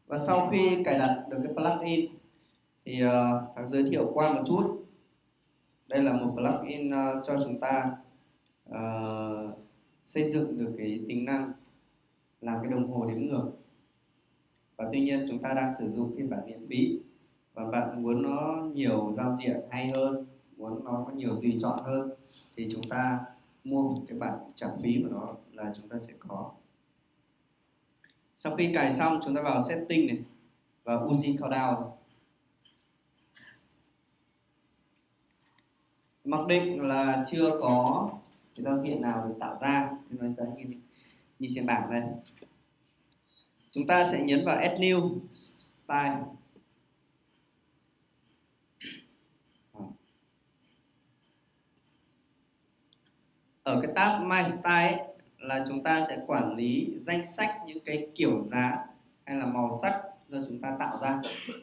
Và sau khi cài đặt được cái plugin thì Thắng giới thiệu qua một chút. Đây là một plugin cho chúng ta xây dựng được cái tính năng làm cái đồng hồ đếm ngược. Và tuy nhiên chúng ta đang sử dụng phiên bản miễn phí, và bạn muốn nó nhiều giao diện hay hơn, muốn nó có nhiều tùy chọn hơn thì chúng ta mua một cái bản trả phí của nó là chúng ta sẽ có. Sau khi cài xong, chúng ta vào setting này và Uzi Countdown. Mặc định là chưa có cái giao diện nào được tạo ra nên nó sẽ như trên bảng đây. Chúng ta sẽ nhấn vào Add New Style. Ở cái tab My Style ấy, là chúng ta sẽ quản lý danh sách những cái kiểu dáng hay là màu sắc do chúng ta tạo ra.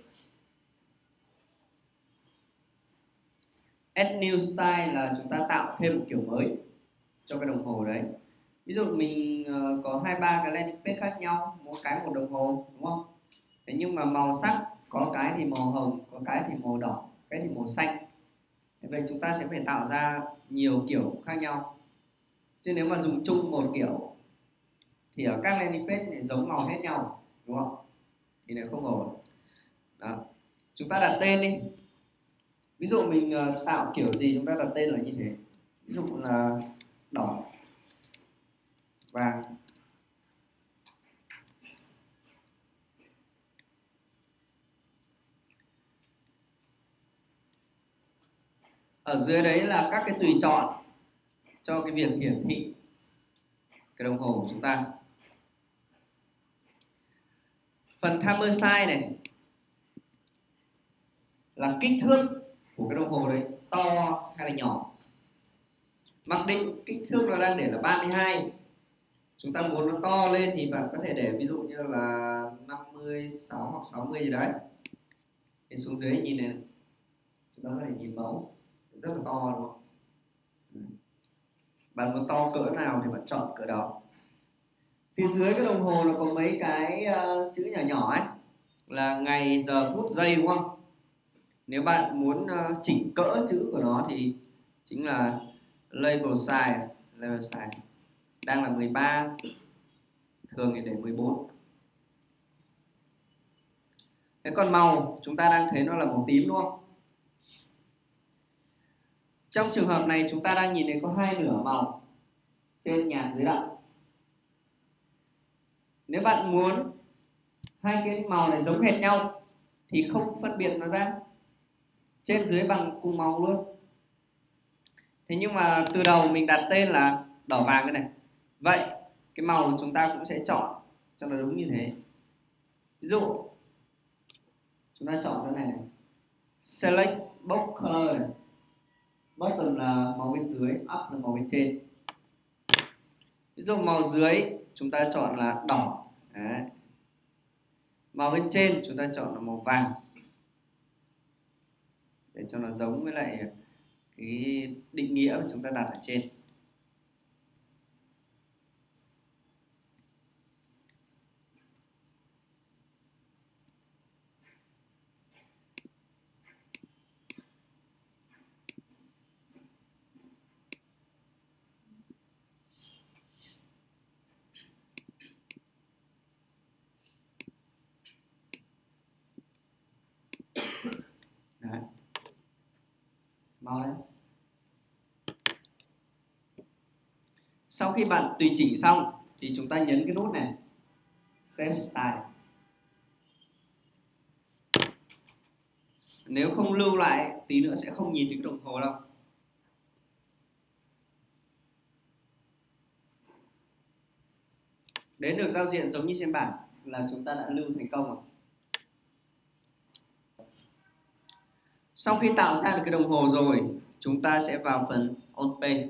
Add New Style là chúng ta tạo thêm một kiểu mới cho cái đồng hồ đấy. Ví dụ mình có 2-3 cái landing page khác nhau, mỗi cái một đồng hồ, đúng không? Thế nhưng mà màu sắc có cái thì màu hồng, có cái thì màu đỏ, cái thì màu xanh. Thế vậy chúng ta sẽ phải tạo ra nhiều kiểu khác nhau. Chứ nếu mà dùng chung một kiểu thì ở các landing page này giống màu hết nhau, đúng không? Thì này không ổn. Đó. Chúng ta đặt tên đi. Ví dụ mình tạo kiểu gì chúng ta đặt tên là như thế. Ví dụ là đỏ, vàng, ở dưới đấy là các cái tùy chọn cho cái việc hiển thị cái đồng hồ của chúng ta. Phần timer size này là kích thước của cái đồng hồ đấy, to hay là nhỏ. Mặc định kích thước nó đang để là 32. Chúng ta muốn nó to lên thì bạn có thể để ví dụ như là 56 hoặc 60 gì đấy. Thì xuống dưới nhìn này, chúng ta có thể nhìn mẫu rất là to, đúng không? Bạn muốn to cỡ nào thì bạn chọn cỡ đó. Phía dưới cái đồng hồ nó có mấy cái chữ nhỏ nhỏ ấy, là ngày, giờ, phút, giây, đúng không? Nếu bạn muốn chỉnh cỡ chữ của nó thì chính là label size. Label size đang là 13, thường thì để 14. Thế còn màu chúng ta đang thấy nó là màu tím, đúng không? Trong trường hợp này chúng ta đang nhìn thấy có hai nửa màu, trên nhạt dưới đậm. Nếu bạn muốn hai cái màu này giống hệt nhau thì không phân biệt nó ra, trên dưới bằng cùng màu luôn. Thế nhưng mà từ đầu mình đặt tên là đỏ vàng cái này, vậy cái màu chúng ta cũng sẽ chọn cho nó đúng như thế. Ví dụ chúng ta chọn cái này, select box color này. Bottom là màu bên dưới, up là màu bên trên. Ví dụ màu dưới chúng ta chọn là đỏ. Đấy. Màu bên trên chúng ta chọn là màu vàng, để cho nó giống với lại cái định nghĩa mà chúng ta đặt ở trên. Đấy. Màu đấy. Sau khi bạn tùy chỉnh xong thì chúng ta nhấn cái nút này, Save Style. Nếu không lưu lại tí nữa sẽ không nhìn thấy cái đồng hồ đâu. Đến được giao diện giống như trên bảng là chúng ta đã lưu thành công rồi. Sau khi tạo ra được cái đồng hồ rồi, chúng ta sẽ vào phần On Page.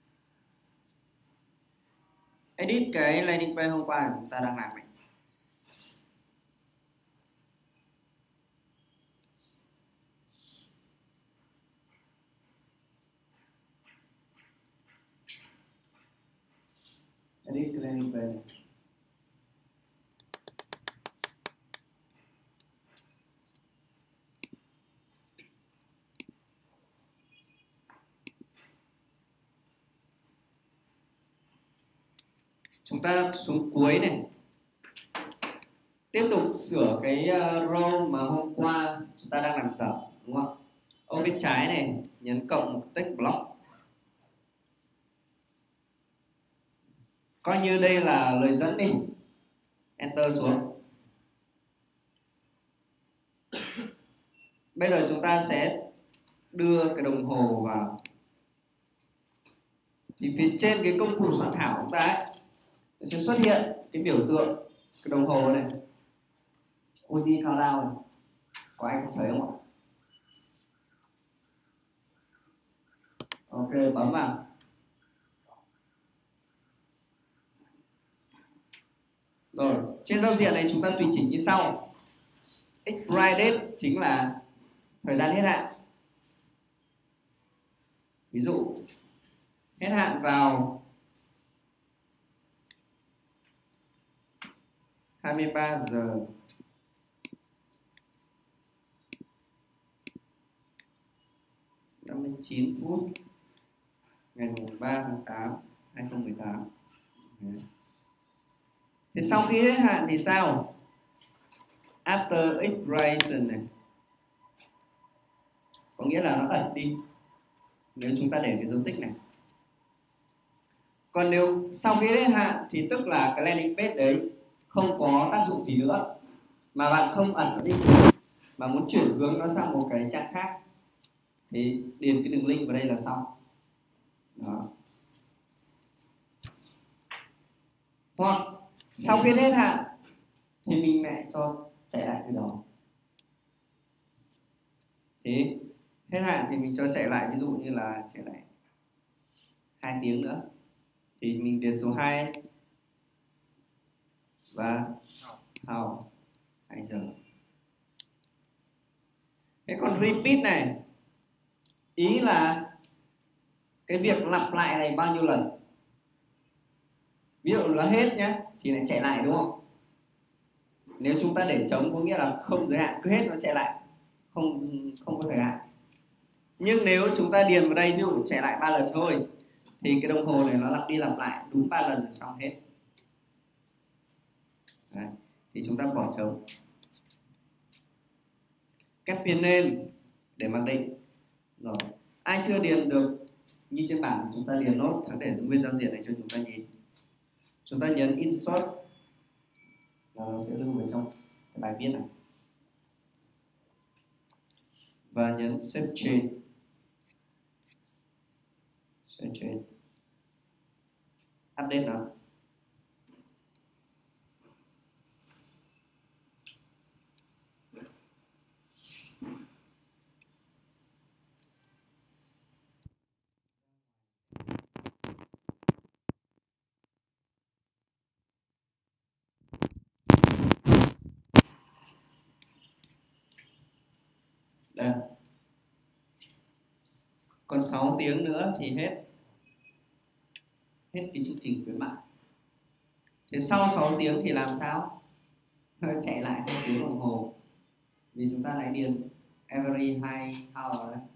Edit cái landing page hôm qua chúng ta đang làm này. Edit cái landing page này. chúng ta xuống cuối này, tiếp tục sửa cái row mà hôm qua chúng ta đang làm dở, đúng không? Ô bên trái này nhấn cộng một text block, coi như đây là lời dẫn đi, enter xuống. Bây giờ chúng ta sẽ đưa cái đồng hồ vào, thì phía trên cái công cụ soạn thảo của chúng ta ấy, nó sẽ xuất hiện cái biểu tượng cái đồng hồ này, Uzi Countdown này. Có ai không thấy không ạ? Ok, bấm vào. Rồi, trên giao diện này chúng ta tùy chỉnh như sau. Expiry date chính là thời gian hết hạn. Ví dụ hết hạn vào 23 giờ 59 phút ngày 3 tháng 8 2018. Thì sau khi hết hạn thì sao? After expiration này, có nghĩa là nó ẩn đi nếu chúng ta để cái dấu tích này. Còn nếu sau khi hết hạn thì tức là cái landing page đấy không có tác dụng gì nữa, mà bạn không ẩn nó đi mà muốn chuyển hướng nó sang một cái trang khác thì điền cái đường link vào đây là xong. Đó. Hoặc sau khi hết hạn thì mình lại cho chạy lại từ đầu. Thế hết hạn thì mình cho chạy lại, ví dụ như là chạy lại 2 tiếng nữa thì mình điền số 2 và how 2 giờ. Thế còn repeat này, ý là cái việc lặp lại này bao nhiêu lần. Ví dụ là hết nhé thì lại chạy lại, đúng không? Nếu chúng ta để trống có nghĩa là không giới hạn, cứ hết nó chạy lại, không có thời hạn. Nhưng nếu chúng ta điền vào đây ví dụ chạy lại 3 lần thôi thì cái đồng hồ này nó lặp đi lặp lại đúng 3 lần rồi xong hết. Đấy. Thì chúng ta bỏ trống. Caption name để mặc định. Rồi, ai chưa điền được như trên bảng chúng ta điền nốt, thắng để nguyên giao diện này cho chúng ta nhìn. Chúng ta nhấn insert và nó sẽ lưu vào trong cái bài viết này và nhấn save change. Save change, update nó. Đây. Còn 6 tiếng nữa thì hết cái chương trình khuyến mại. Thế sau 6 tiếng thì làm sao? Chạy lại 2 tiếng đồng hồ, vì chúng ta lại điền every 2 hour đấy.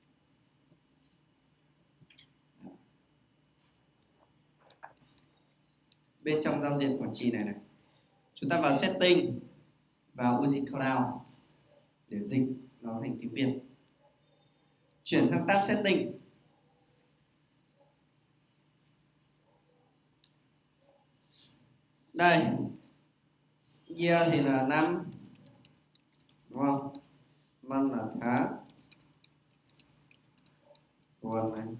Bên trong giao diện quản trị này chúng ta vào setting, vào Uzi Cloud để dịch nó thành tiếng Việt. Chuyển sang tab setting. Đây, year thì là năm, đúng không? Month là tháng, tuần này,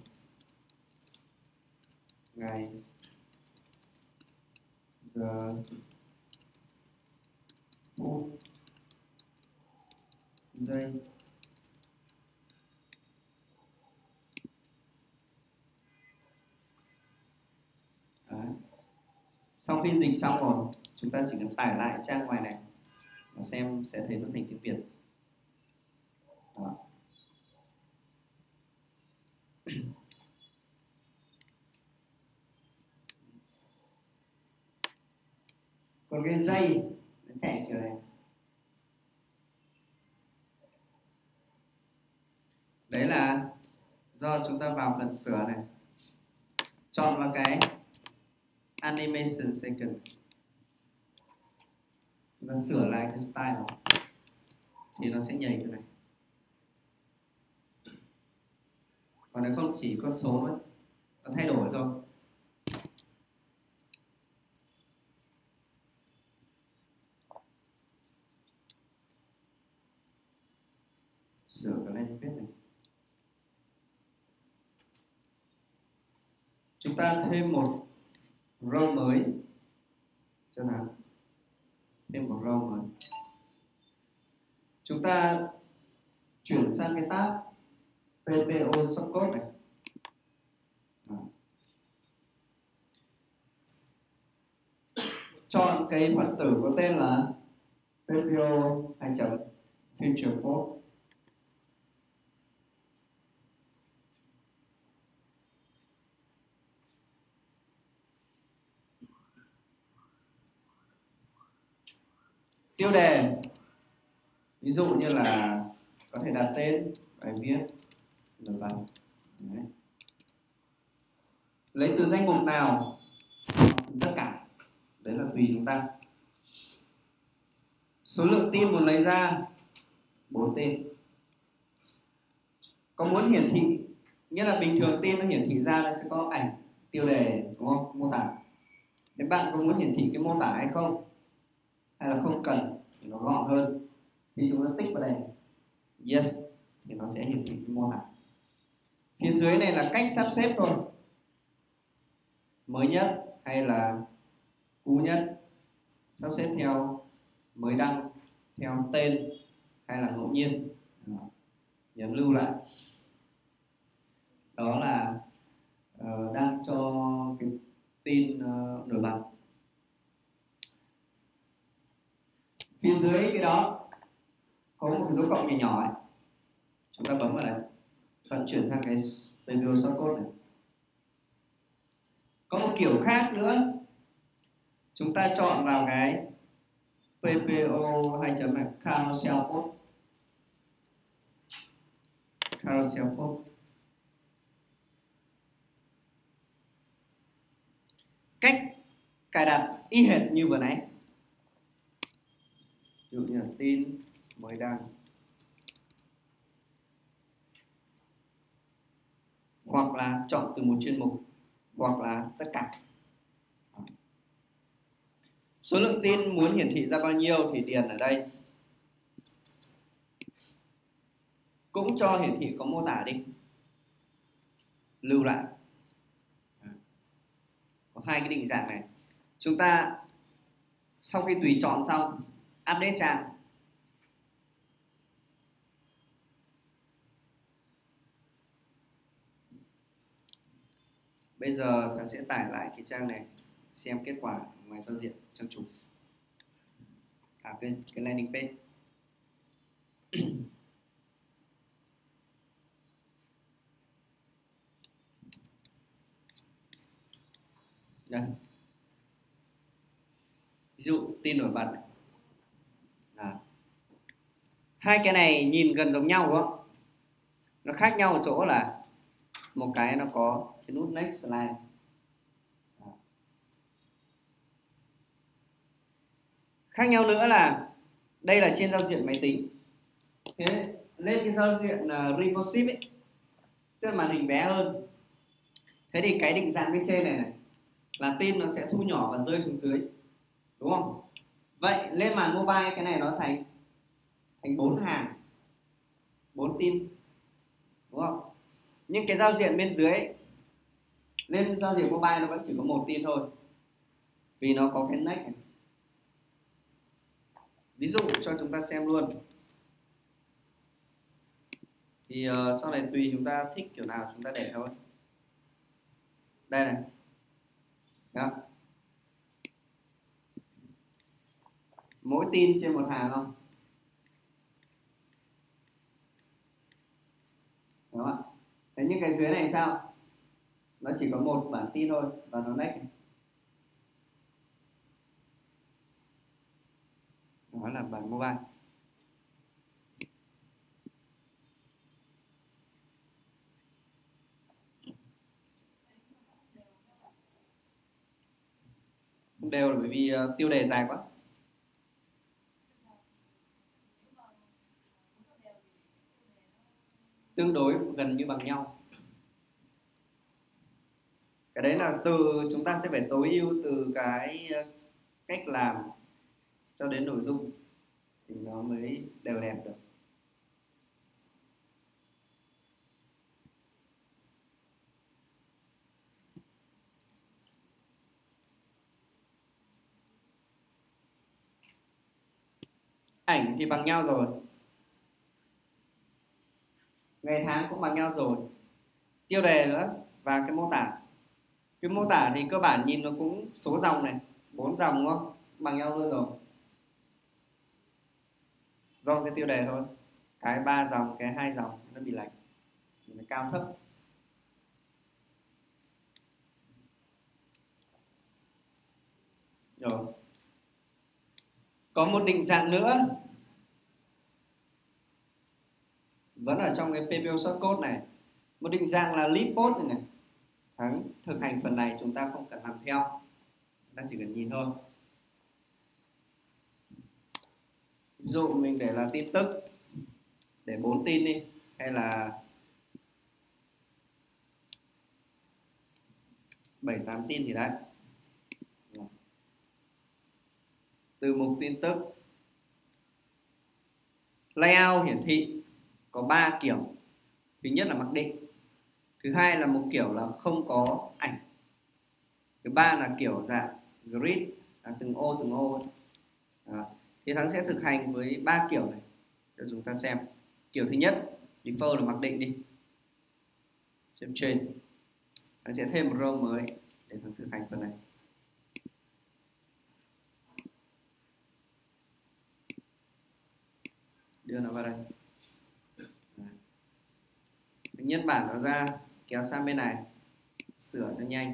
ngày, giờ, phút, giây. Đấy. Sau khi dịch xong rồi, chúng ta chỉ cần tải lại trang ngoài này và xem sẽ thấy nó thành tiếng Việt. Đó. Còn cái dây nó chạy kiểu này. Đấy là do chúng ta vào phần sửa này, chọn vào cái animation second. Chúng ta sửa lại cái style đó thì nó sẽ nhảy cái này. Còn nếu không chỉ con số nó thay đổi thôi. Sửa cái landing page này. Chúng ta thêm một row mới cho nào. Thêm một row mới. Chúng ta chuyển sang cái tab PPO shortcode này. Chọn cái phần tử có tên là PPO 2 future post. Tiêu đề, ví dụ như là có thể đặt tên bài viết nổi bật. Lấy từ danh mục nào, tất cả đấy là tùy chúng ta. Số lượng tin muốn lấy ra 4 tin. Có muốn hiển thị, nghĩa là bình thường tin nó hiển thị ra nó sẽ có ảnh, tiêu đề, đúng không, mô tả. Nếu bạn có muốn hiển thị cái mô tả hay không, hay là không cần thì nó gọn hơn thì chúng ta tích vào đây yes thì nó sẽ hiển thị cái mô tả. Phía dưới này là cách sắp xếp thôi, mới nhất hay là cũ nhất, sắp xếp theo mới đăng, theo tên hay là ngẫu nhiên. Nhấn lưu lại. Đó là đăng cho cái tin nổi bật. Phía dưới cái đó có một cái dấu cộng nhỏ nhỏ ấy. Chúng ta bấm vào đây, vận chuyển sang cái PPO shortcode này. Có một kiểu khác nữa, chúng ta chọn vào cái PPO 2 này, carousel post. Carousel post. Cách cài đặt y hệt như vừa nãy. Ví dụ như là tin mới đăng, hoặc là chọn từ một chuyên mục, hoặc là tất cả. Số lượng tin muốn hiển thị ra bao nhiêu thì điền ở đây. Cũng cho hiển thị có mô tả đi. Lưu lại. Có hai cái định dạng này. Chúng ta sau khi tùy chọn xong, update trang. Bây giờ thằng sẽ tải lại cái trang này, xem kết quả ngoài giao diện trang chủ. Bên cái landing page. Đây. Ví dụ tin nổi bật này. Hai cái này nhìn gần giống nhau đúng không? Nó khác nhau ở chỗ là một cái nó có cái nút next slide. Khác nhau nữa là đây là trên giao diện máy tính. Thế lên cái giao diện responsive ấy, tức là màn hình bé hơn. Thế thì cái định dạng bên trên này là tin nó sẽ thu nhỏ và rơi xuống dưới, đúng không? Vậy lên màn mobile cái này nó thành 4 hàng, 4 tin, đúng không? Nhưng cái giao diện bên dưới lên giao diện mobile nó vẫn chỉ có 1 tin thôi, vì nó có cái next này. Ví dụ cho chúng ta xem luôn. Thì sau này tùy chúng ta thích kiểu nào chúng ta để thôi. Đây này. Đó. Mỗi tin trên một hàng không? Đúng không ạ? Thế nhưng cái dưới này sao? Nó chỉ có một bản tin thôi và nó next này. Đó là bản mobile. Không đều là bởi vì tiêu đề dài quá. Tương đối gần như bằng nhau. Cái đấy là từ chúng ta sẽ phải tối ưu từ cái cách làm cho đến nội dung thì nó mới đều đẹp được. Ảnh thì bằng nhau rồi, ngày tháng cũng bằng nhau rồi, tiêu đề nữa và cái mô tả. Cái mô tả thì cơ bản nhìn nó cũng số dòng này, 4 dòng đúng không, bằng nhau luôn rồi, do cái tiêu đề thôi. Cái 3 dòng, cái 2 dòng nó bị lệch, nó cao thấp. Rồi có một định dạng nữa vẫn ở trong cái PPO shortcode này, một định dạng là lead post này này. Thắng thực hành phần này chúng ta không cần làm theo, chúng ta chỉ cần nhìn thôi. Ví dụ mình để là tin tức, để 4 tin đi, hay là 7-8 tin thì đấy. Từ mục tin tức, layout hiển thị có 3 kiểu. Thứ nhất là mặc định, thứ hai là một kiểu là không có ảnh, thứ ba là kiểu dạng grid, là từng ô. Đó. Thì Thắng sẽ thực hành với 3 kiểu này cho chúng ta xem. Kiểu thứ nhất, default là mặc định đi, xem trên. Thắng sẽ thêm một row mới để Thắng thực hành phần này. Đưa nó vào đây, nhân bản nó ra, kéo sang bên này, sửa cho nhanh.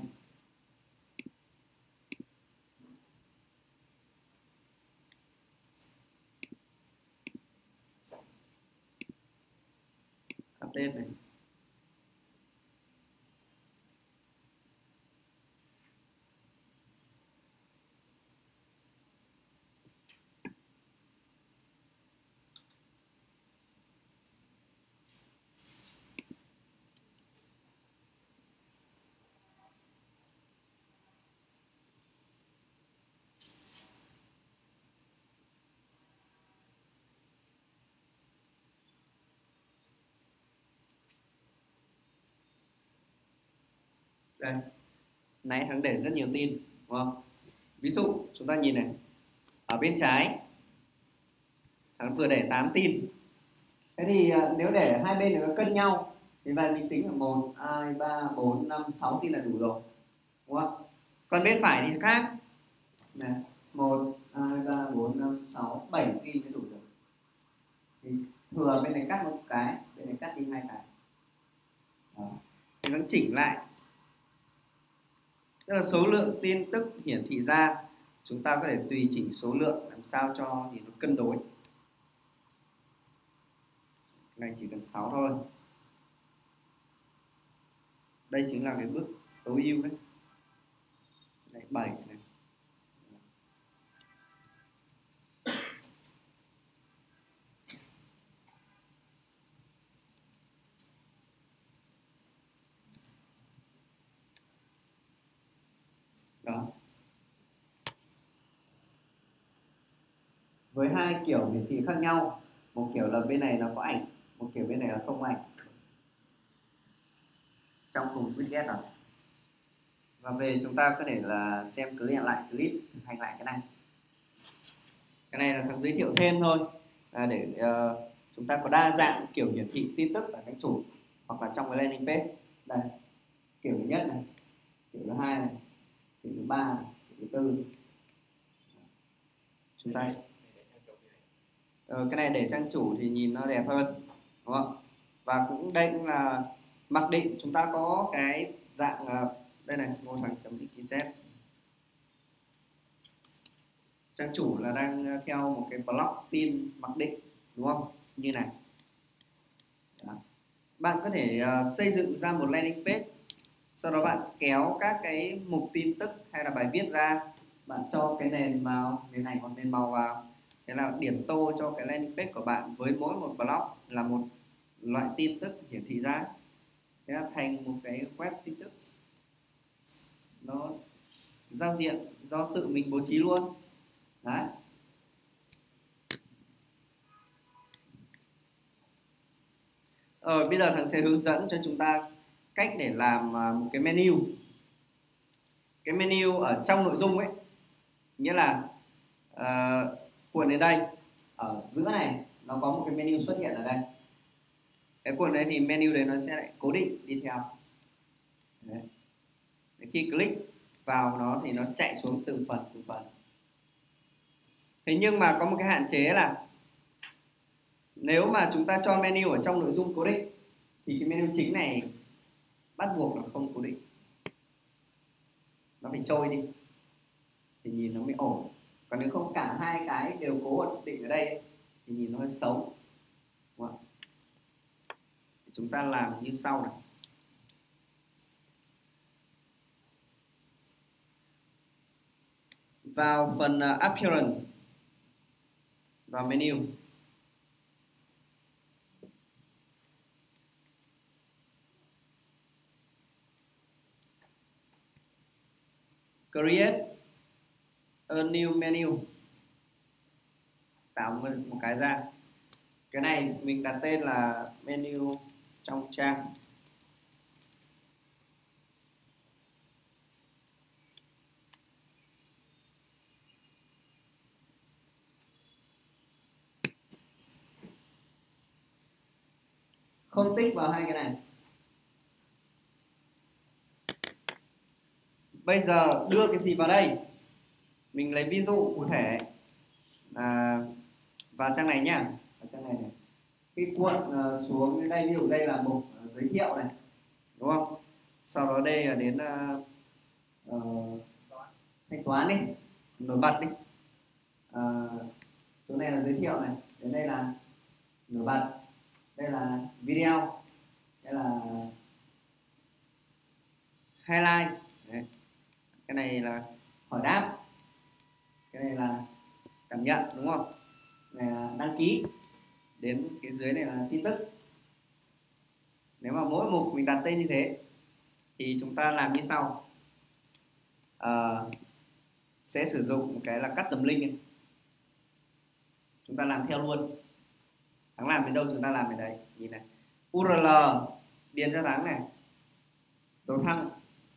Update này. Đây, nãy Thắng để rất nhiều tin, đúng không? Ví dụ chúng ta nhìn này, ở bên trái Thắng vừa để 8 tin. Thế thì nếu để hai bên nó cân nhau thì bạn mình tính là 1, 2, 3, 4, 5, 6 tin là đủ rồi, đúng không? Còn bên phải thì khác này, 1, 2, 3, 4, 5, 6, 7 tin mới đủ rồi. Thì thừa bên này cắt một cái, bên này cắt đi 2 cái. Đó. Thì nó chỉnh lại, tức là số lượng tin tức hiển thị ra chúng ta có thể tùy chỉnh số lượng làm sao cho thì nó cân đối. Này chỉ cần 6 thôi. Đây chính là cái bước tối ưu đấy. Này 7 này. Đó. Với hai kiểu hiển thị khác nhau, một kiểu là bên này nó có ảnh, một kiểu bên này là không ảnh, trong cùng widget rồi. Và về chúng ta có thể là xem clip lại clip, thực hành lại cái này. Cái này là Thắng giới thiệu thêm thôi, để chúng ta có đa dạng kiểu hiển thị tin tức ở cánh chủ hoặc là trong cái landing page. Đây, kiểu thứ nhất này, kiểu thứ hai này, kiểu thứ ba này, kiểu thứ tư. Chúng ta cái này để trang chủ thì nhìn nó đẹp hơn, đúng không? Và cũng đây cũng là mặc định, chúng ta có cái dạng đây này, ngô thắng.xyz. Trang chủ là đang theo một cái block tin mặc định, đúng không? Như này. Đó. Bạn có thể xây dựng ra một landing page, sau đó bạn kéo các cái mục tin tức hay là bài viết ra, bạn cho cái nền vào, nền này hoặc nền màu vào, thế là điểm tô cho cái landing page của bạn với mỗi một block là một loại tin tức hiển thị ra, thế là thành một cái web tin tức nó giao diện do tự mình bố trí luôn đấy. Bây giờ thằng sẽ hướng dẫn cho chúng ta cách để làm một cái menu. Cái menu ở trong nội dung ấy, nghĩa là cuộn đến đây, ở giữa này nó có một cái menu xuất hiện ở đây. Cái cuộn đấy thì menu đấy nó sẽ lại cố định đi theo. Đấy. Khi click vào nó thì nó chạy xuống từng phần từng phần. Thế nhưng mà có một cái hạn chế là nếu mà chúng ta cho menu ở trong nội dung cố định thì cái menu chính này bắt buộc là không cố định, nó phải trôi đi thì nhìn nó mới ổn. Còn nếu không cả hai cái đều cố định ở đây thì nhìn nó hơi xấu. Đúng không? Chúng ta làm như sau này. Vào phần appearance, vào menu, create a new menu, tạo một cái ra. Cái này mình đặt tên là menu trong trang. Không tích vào hai cái này. Bây giờ đưa cái gì vào đây? Mình lấy ví dụ cụ thể là vào trang này nhá. Vào trang này. Khi cuộn xuống đây, ví dụ đây là mục giới thiệu này, đúng không? Sau đó đây là đến thanh toán đi, nổi bật đi. Chỗ này là giới thiệu này, đến đây là nổi bật, đây là video, đây là highlight. Đấy. Cái này là hỏi đáp, cái này là cảm nhận, đúng không? Này là đăng ký, đến cái dưới này là tin tức. Nếu mà mỗi mục mình đặt tên như thế thì chúng ta làm như sau. Sẽ sử dụng một cái là custom link này. Chúng ta làm theo luôn. Thắng làm đến đâu chúng ta làm đến đấy. Nhìn này, URL điền cho Thắng này, dấu thăng,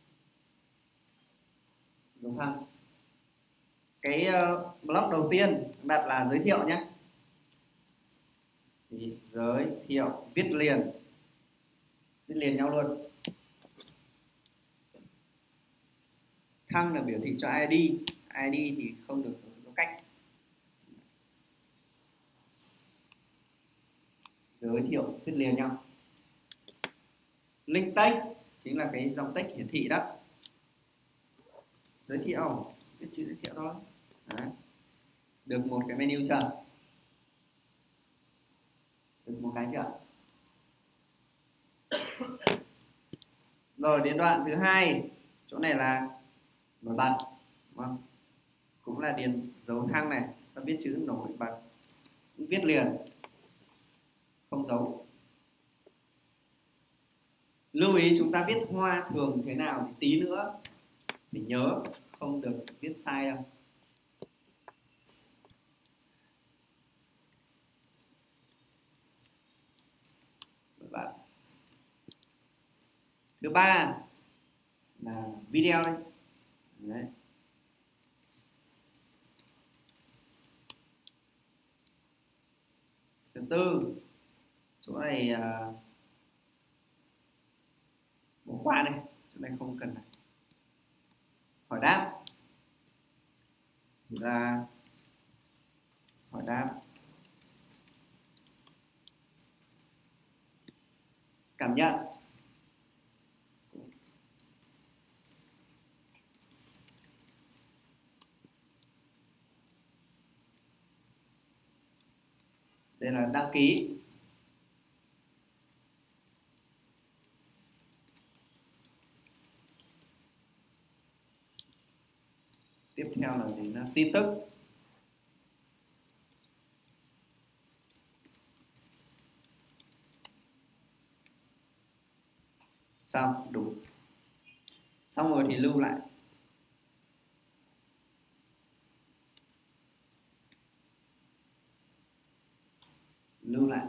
dấu thăng. Cái block đầu tiên đặt là giới thiệu nhé. Thì giới thiệu, viết liền nhau luôn. Thăng là biểu thị cho ID, ID thì không được có cách. Giới thiệu, viết liền nhau. Link text chính là cái dòng text hiển thị đó. Giới thiệu, viết chữ giới thiệu thôi. Đấy. Được một cái menu chưa? Được một cái chưa? Rồi đến đoạn thứ hai, chỗ này là nổi bật, đúng không? Cũng là điền dấu thăng này, ta viết chữ nổi bật, viết liền, không dấu. Lưu ý chúng ta viết hoa thường thế nào thì tí nữa phải nhớ, không được viết sai đâu. Bạn. Thứ ba là video đây. Đấy. Thứ tư, chỗ này bỏ qua đây, chỗ này không cần này. Hỏi đáp là hỏi đáp, cảm nhận, đây là đăng ký, tiếp theo theo là gì? Là tin tức. Xong, đúng. Xong rồi thì lưu lại. Lưu lại.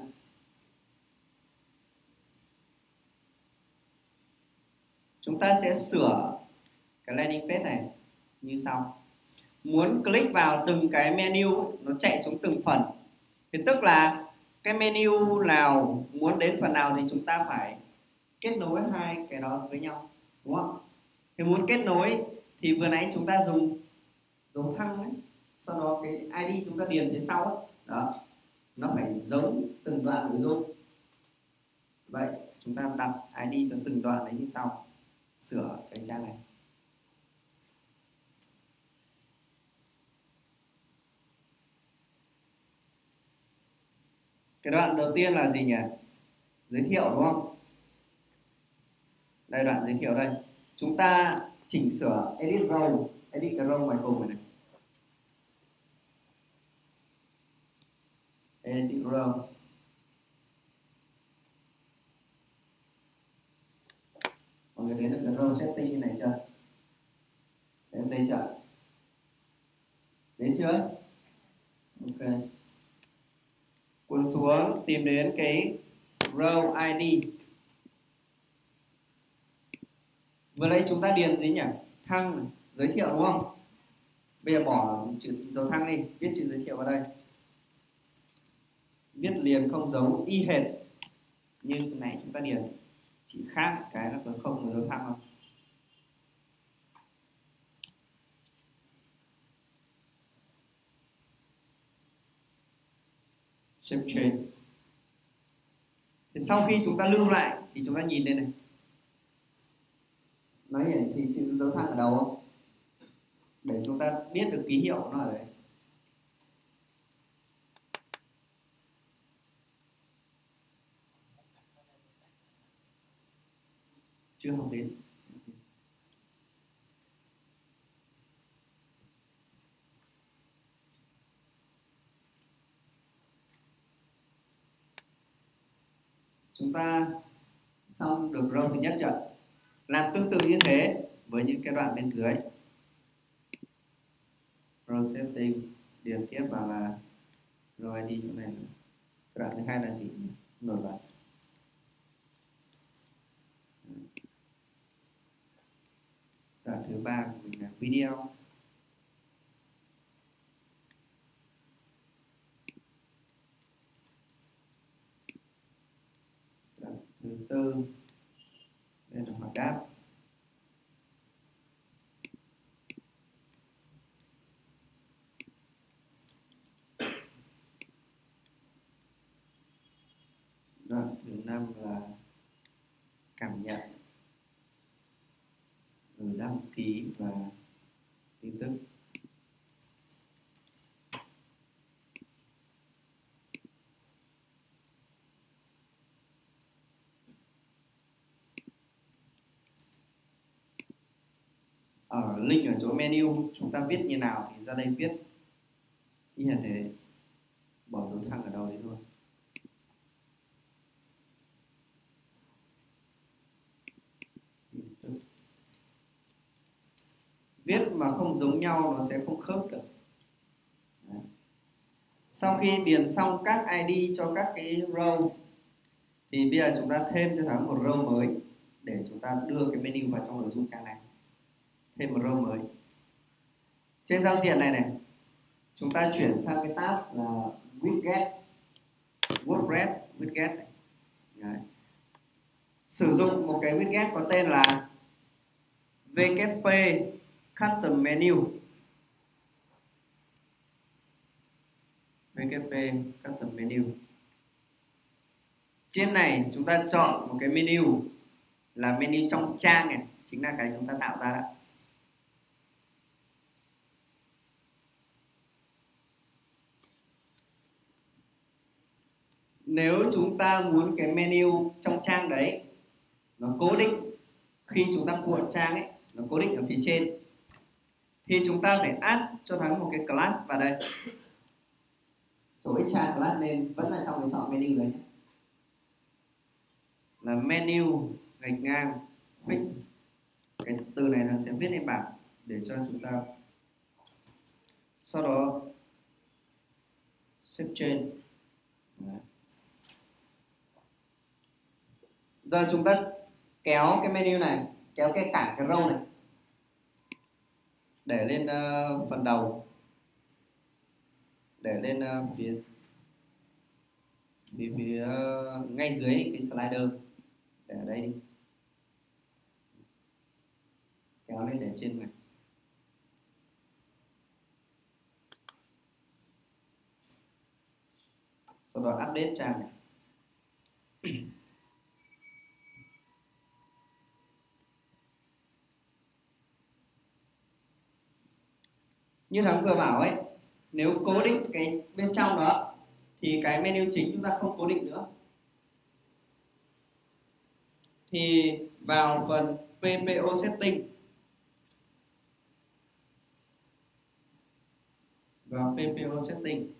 Chúng ta sẽ sửa cái landing page này như sau. Muốn click vào từng cái menu nó chạy xuống từng phần, thì tức là cái menu nào muốn đến phần nào thì chúng ta phải kết nối hai cái đó với nhau, đúng không? Thì muốn kết nối thì vừa nãy chúng ta dùng dấu thăng ấy, sau đó cái ID chúng ta điền phía sau ấy. Đó, nó phải giống từng đoạn nội dung. Vậy chúng ta đặt ID cho từng đoạn đấy như sau. Sửa cái trang này. Cái đoạn đầu tiên là gì nhỉ? Giới thiệu, đúng không? Đây, đoạn giới thiệu đây. Chúng ta chỉnh sửa edit row, edit cái row ngoài cùng này. Edit row. Mọi người đến được cái row setting như này chưa? Đến đây chưa? Đến chưa? Ok. Cuốn xuống tìm đến cái row ID. Vừa nãy chúng ta điền gì nhỉ? Thăng, giới thiệu, đúng không? Bây giờ bỏ chữ dấu thăng đi, viết chữ giới thiệu vào đây. Viết liền không dấu y hệt như cái này chúng ta điền, chỉ khác cái là có không có dấu thăng không. Shape change. Thì sau khi chúng ta lưu lại thì chúng ta nhìn đây này, nó hiển thị chữ dấu thăng ở đầu không? Để chúng ta biết được ký hiệu nó ở đấy. Chưa học đến. Chúng ta xong được row thứ nhất chưa? Làm tương tự như thế với những cái đoạn bên dưới. Row setting, điền tiếp vào là row ID chỗ này. Cái đoạn thứ hai là gì? Nổi bật. Đoạn thứ ba của mình là video. Đoạn thứ tư đây là hỏi đáp. Đoạn thứ năm là cảm nhận, rồi đăng ký và tin tức. Ở link ở chỗ menu chúng ta viết như nào thì ra đây viết như thế, bỏ dấu thăng ở đầu đấy thôi. Viết mà không giống nhau nó sẽ không khớp được. Đấy. Sau khi điền xong các ID cho các cái row thì bây giờ chúng ta thêm cho thắng một row mới để chúng ta đưa cái menu vào trong nội dung trang này. Thêm một row mới. Trên giao diện này này, chúng ta chuyển sang cái tab là widget, WordPress widget này. Đấy. Sử dụng một cái widget có tên là WP Custom Menu. WP Custom Menu. Trên này chúng ta chọn một cái menu là menu trong trang này, chính là cái chúng ta tạo ra đó. Nếu chúng ta muốn cái menu trong trang đấy nó cố định khi chúng ta cuộn trang ấy, nó cố định ở phía trên thì chúng ta phải add cho Thắng một cái class vào đây. Số extra class nên vẫn là trong cái chọn menu đấy, là menu gạch ngang fix. Cái từ này nó sẽ viết lên bảng để cho chúng ta, sau đó xếp trên. Giờ chúng ta kéo cái menu này, kéo cái cả cái row này để lên phần đầu, để lên phía ngay dưới cái slider, để ở đây đi, kéo lên để trên này. Sau đó update trang này. Như Thắng vừa bảo ấy, nếu cố định cái bên trong đó thì cái menu chính chúng ta không cố định nữa, thì vào phần PPO setting, vào PPO setting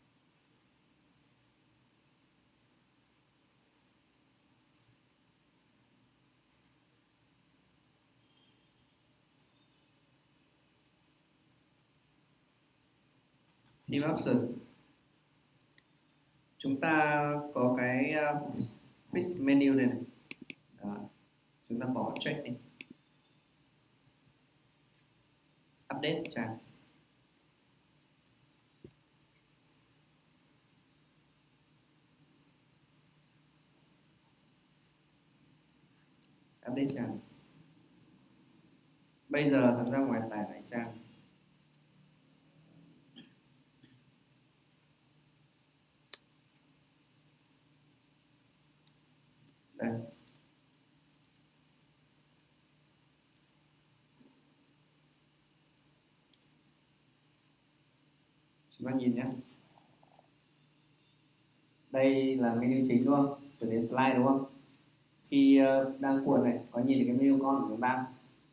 Theme Option, chúng ta có cái fix menu này, đó. Chúng ta bỏ check đi, update trang. Update trang. Bây giờ Thắng ra ngoài tải lại trang. Đây. Chúng ta nhìn nhé. Đây là menu chính đúng không? Từ đến slide đúng không? Khi đang cuộn này, có nhìn thấy cái menu con của chúng ta.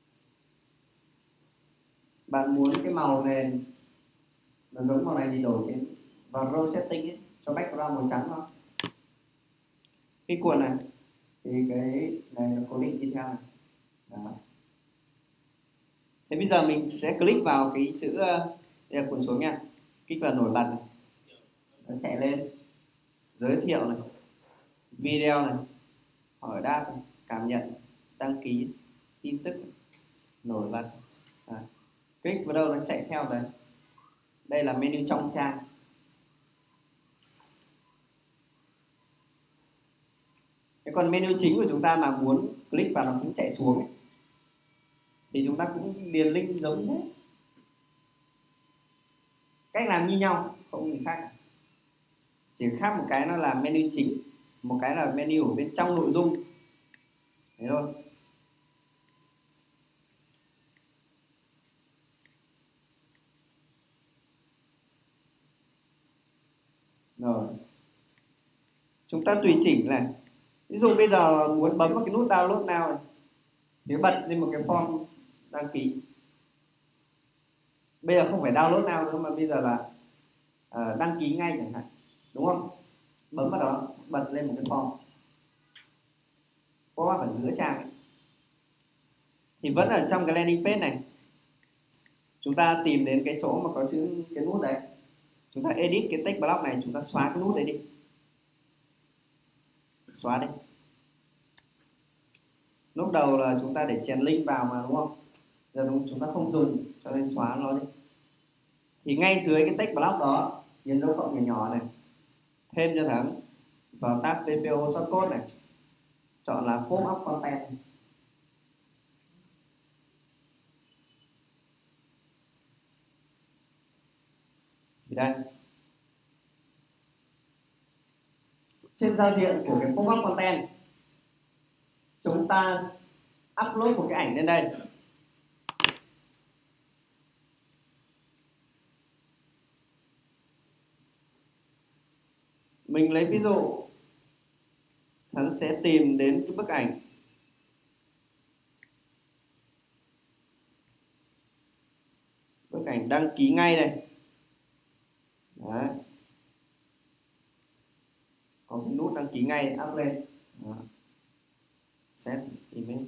Bạn muốn cái màu nền nó giống màu này thì đổi cái vào row setting ấy, cho background màu trắng thôi. Khi cuộn này thì cái này nó cố định như theo này. Đó. Thế bây giờ mình sẽ click vào cái chữ, đây là cuộn xuống nha, kích vào nổi bật này, nó chạy lên giới thiệu này, video này, hỏi đáp này, cảm nhận, đăng ký, tin tức, nổi bật. Click vào đâu nó chạy theo đấy. Đây là menu trong trang. Thế còn menu chính của chúng ta mà muốn click vào nó cũng chạy xuống ấy, thì chúng ta cũng điền link giống thế. Cách làm như nhau, không gì khác. Chỉ khác một cái nó là menu chính, một cái là menu ở bên trong nội dung. Thế thôi. Rồi. Chúng ta tùy chỉnh này. Ví dụ bây giờ muốn bấm vào cái nút download now này, thì bật lên một cái form đăng ký. Bây giờ không phải download now nữa mà bây giờ là đăng ký ngay chẳng hạn, đúng không? Bấm vào đó, bật lên một cái form pop up ở giữa trang ấy. Thì vẫn ở trong cái landing page này, chúng ta tìm đến cái chỗ mà có chữ cái nút đấy, chúng ta edit cái text block này, chúng ta xóa cái nút đấy đi, xóa đi. Lúc đầu là chúng ta để chèn link vào mà, đúng không? Giờ chúng ta không dùng cho nên xóa nó đi. Thì ngay dưới cái text block đó, nhấn dấu cộng nhỏ nhỏ này, thêm cho Thắng vào tab PPO shortcode này, chọn là pop up content. Thì đây, trên giao diện của cái pop up content, chúng ta upload một cái ảnh lên đây. Mình lấy ví dụ, Thắng sẽ tìm đến cái bức ảnh đăng ký ngay này. Đấy. Có cái nút đăng ký ngay up lên. Đó. Set image.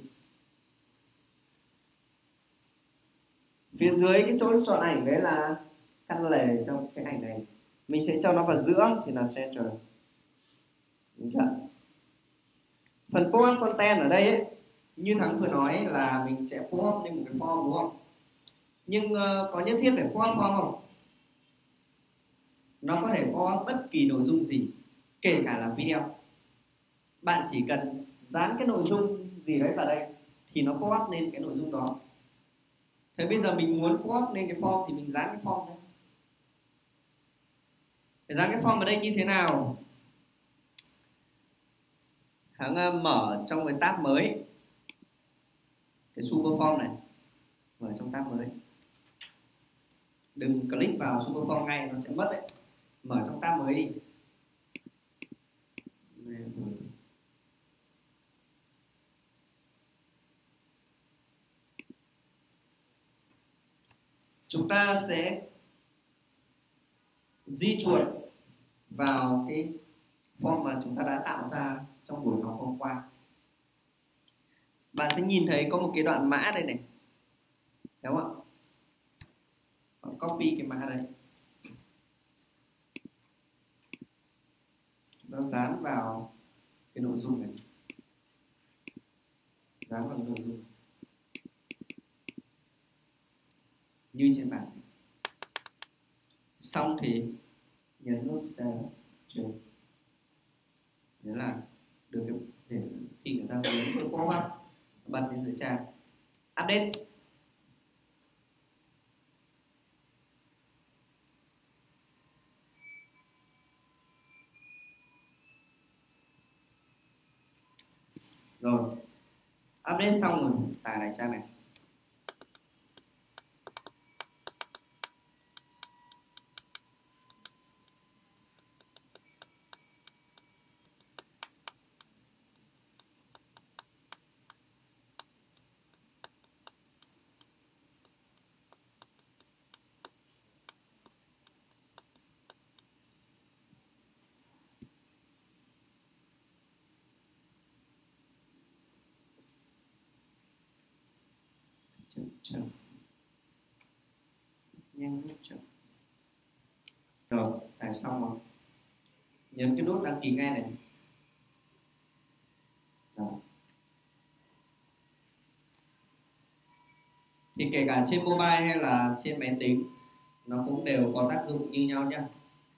Phía dưới cái chỗ chọn ảnh đấy là căn lề trong cái ảnh này. Mình sẽ cho nó vào giữa thì là center. Đúng chưa? Phần pop up content ở đây ấy, như Thắng vừa nói là mình sẽ pop up lên một cái form đúng không? Nhưng có nhất thiết phải pop up form không? Nó có thể pop up bất kỳ nội dung gì, kể cả là video. Bạn chỉ cần dán cái nội dung gì đấy vào đây thì nó pop up lên cái nội dung đó. Thế bây giờ mình muốn pop up lên cái form thì mình dán cái form đây. Để dán cái form ở đây như thế nào? Thắng mở trong cái tab mới, cái super form này, mở trong tab mới. Đừng click vào super form ngay, nó sẽ mất đấy. Mở trong tab mới đi. Chúng ta sẽ di chuột vào cái form mà chúng ta đã tạo ra trong buổi học hôm qua. Bạn sẽ nhìn thấy có một cái đoạn mã đây này, đúng không ạ? Bạn copy cái mã đây, chúng ta dán vào cái nội dung này, dán vào cái nội dung như trên bảng. Xong thì nhấn nút Save. Đấy là được cái để khi người ta muốn cái pop up bật lên dưới trang update. Rồi update xong rồi tải lại trang này. Nhanh chậm. Rồi tải xong rồi, nhấn cái nút đăng ký ngay này. Đó. Thì kể cả trên mobile hay là trên máy tính nó cũng đều có tác dụng như nhau nhé.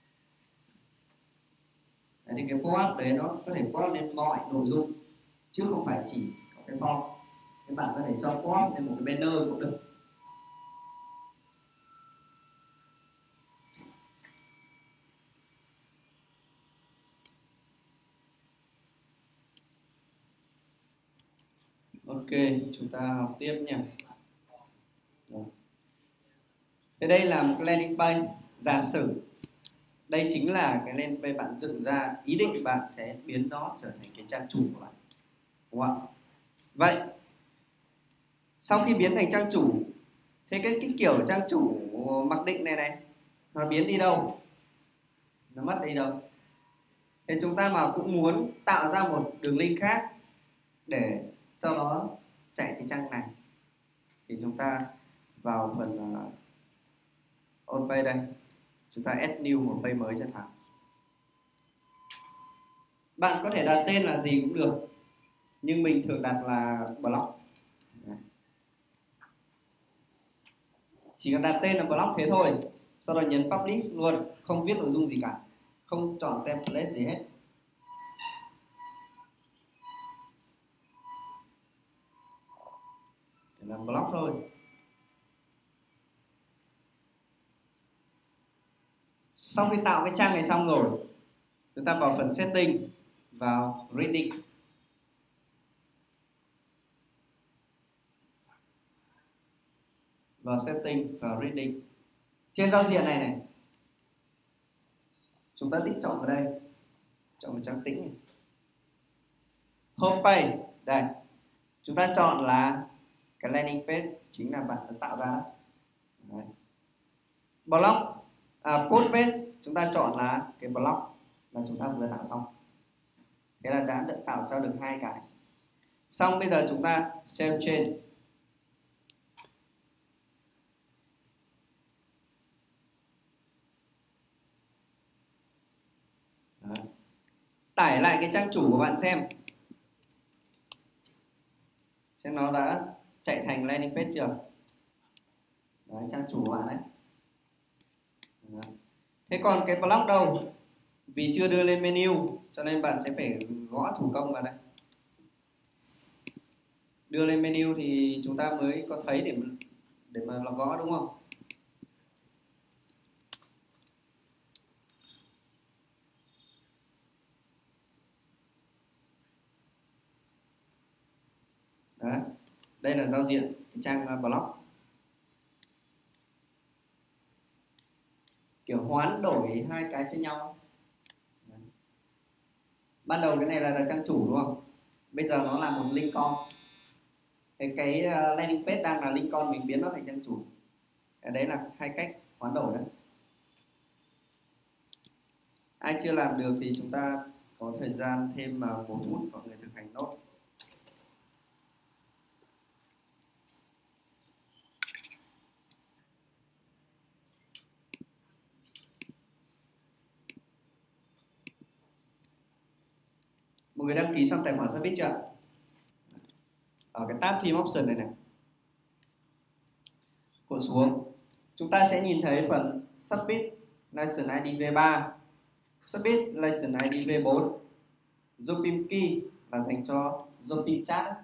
Đấy, thì cái pop-up đấy nó có thể pop lên mọi nội dung chứ không phải chỉ có cái form. Các bạn có thể cho pop lên một cái banner cũng được. Ok, chúng ta học tiếp nhé. Thế đây là một cái landing page. Giả sử đây chính là cái landing page bạn dựng ra, ý định bạn sẽ biến nó trở thành cái trang chủ của bạn, đúng không ạ? Vậy sau khi biến thành trang chủ, thế cái kiểu trang chủ mặc định này nó biến đi đâu? Nó mất đi đâu? Thế chúng ta mà cũng muốn tạo ra một đường link khác để cho nó chạy cái trang này thì chúng ta vào phần on page đây, chúng ta add new một page mới cho Thắng. Bạn có thể đặt tên là gì cũng được, nhưng mình thường đặt là blog. Chỉ cần đặt tên là blog thế thôi, sau đó nhấn publish luôn, không viết nội dung gì cả, không chọn template gì hết. Để làm blog thôi. Sau khi tạo cái trang này xong rồi, chúng ta vào phần setting, vào reading. Vào setting, vào reading. Trên giao diện này chúng ta tích chọn vào đây, chọn một trang tĩnh này. Homepage, đây chúng ta chọn là cái landing page chính là bạn đã tạo ra. Đấy. block post page chúng ta chọn là cái block mà chúng ta vừa tạo xong. Thế là đã được tạo ra được hai cái. Xong bây giờ chúng ta save change. Đó. Tải lại cái trang chủ của bạn xem nó đã chạy thành landing page chưa. Đấy, trang chủ của bạn đấy. Đó. Thế còn cái block đâu? Vì chưa đưa lên menu cho nên bạn sẽ phải gõ thủ công vào đây. Đưa lên menu thì chúng ta mới có thấy để mà gõ, đúng không? Đấy. Đây là giao diện cái trang blog. Kiểu hoán đổi hai cái cho nhau. Đấy. Ban đầu cái này là trang chủ đúng không? Bây giờ nó là một link con. Cái landing page đang là link con, mình biến nó thành trang chủ. Đấy là hai cách hoán đổi đấy. Ai chưa làm được thì chúng ta có thời gian thêm 1 phút mọi người thực hành nốt. Mọi người đăng ký xong tài khoản Submit chưa? Ở cái tab Team Option này này, cuộn xuống, chúng ta sẽ nhìn thấy phần Submit License ID V3, Submit License ID V4, Jopim Key là dành cho Jopim Chat,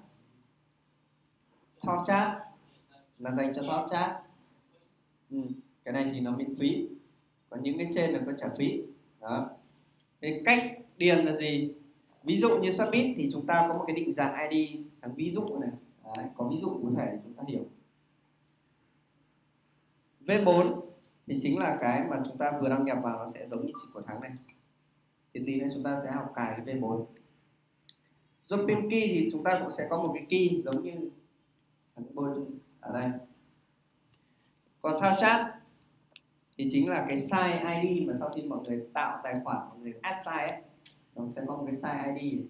Talk Chat là dành cho Talk Chat. Cái này thì nó miễn phí, còn những cái trên là có trả phí. Đó. Cái cách điền là gì? Ví dụ như Submit thì chúng ta có một cái định dạng ID thằng ví dụ này. Đấy, có ví dụ cụ thể để chúng ta hiểu. V4 thì chính là cái mà chúng ta vừa đăng nhập vào, nó sẽ giống như của tháng này. Thì tí nữa chúng ta sẽ học cài cái V4. Jopim Key thì chúng ta cũng sẽ có một cái key giống như thằng bôi ở đây. Còn Thao Chat thì chính là cái size ID mà sau khi mọi người tạo tài khoản, mọi người add size ấy, nó sẽ có một cái size ID này.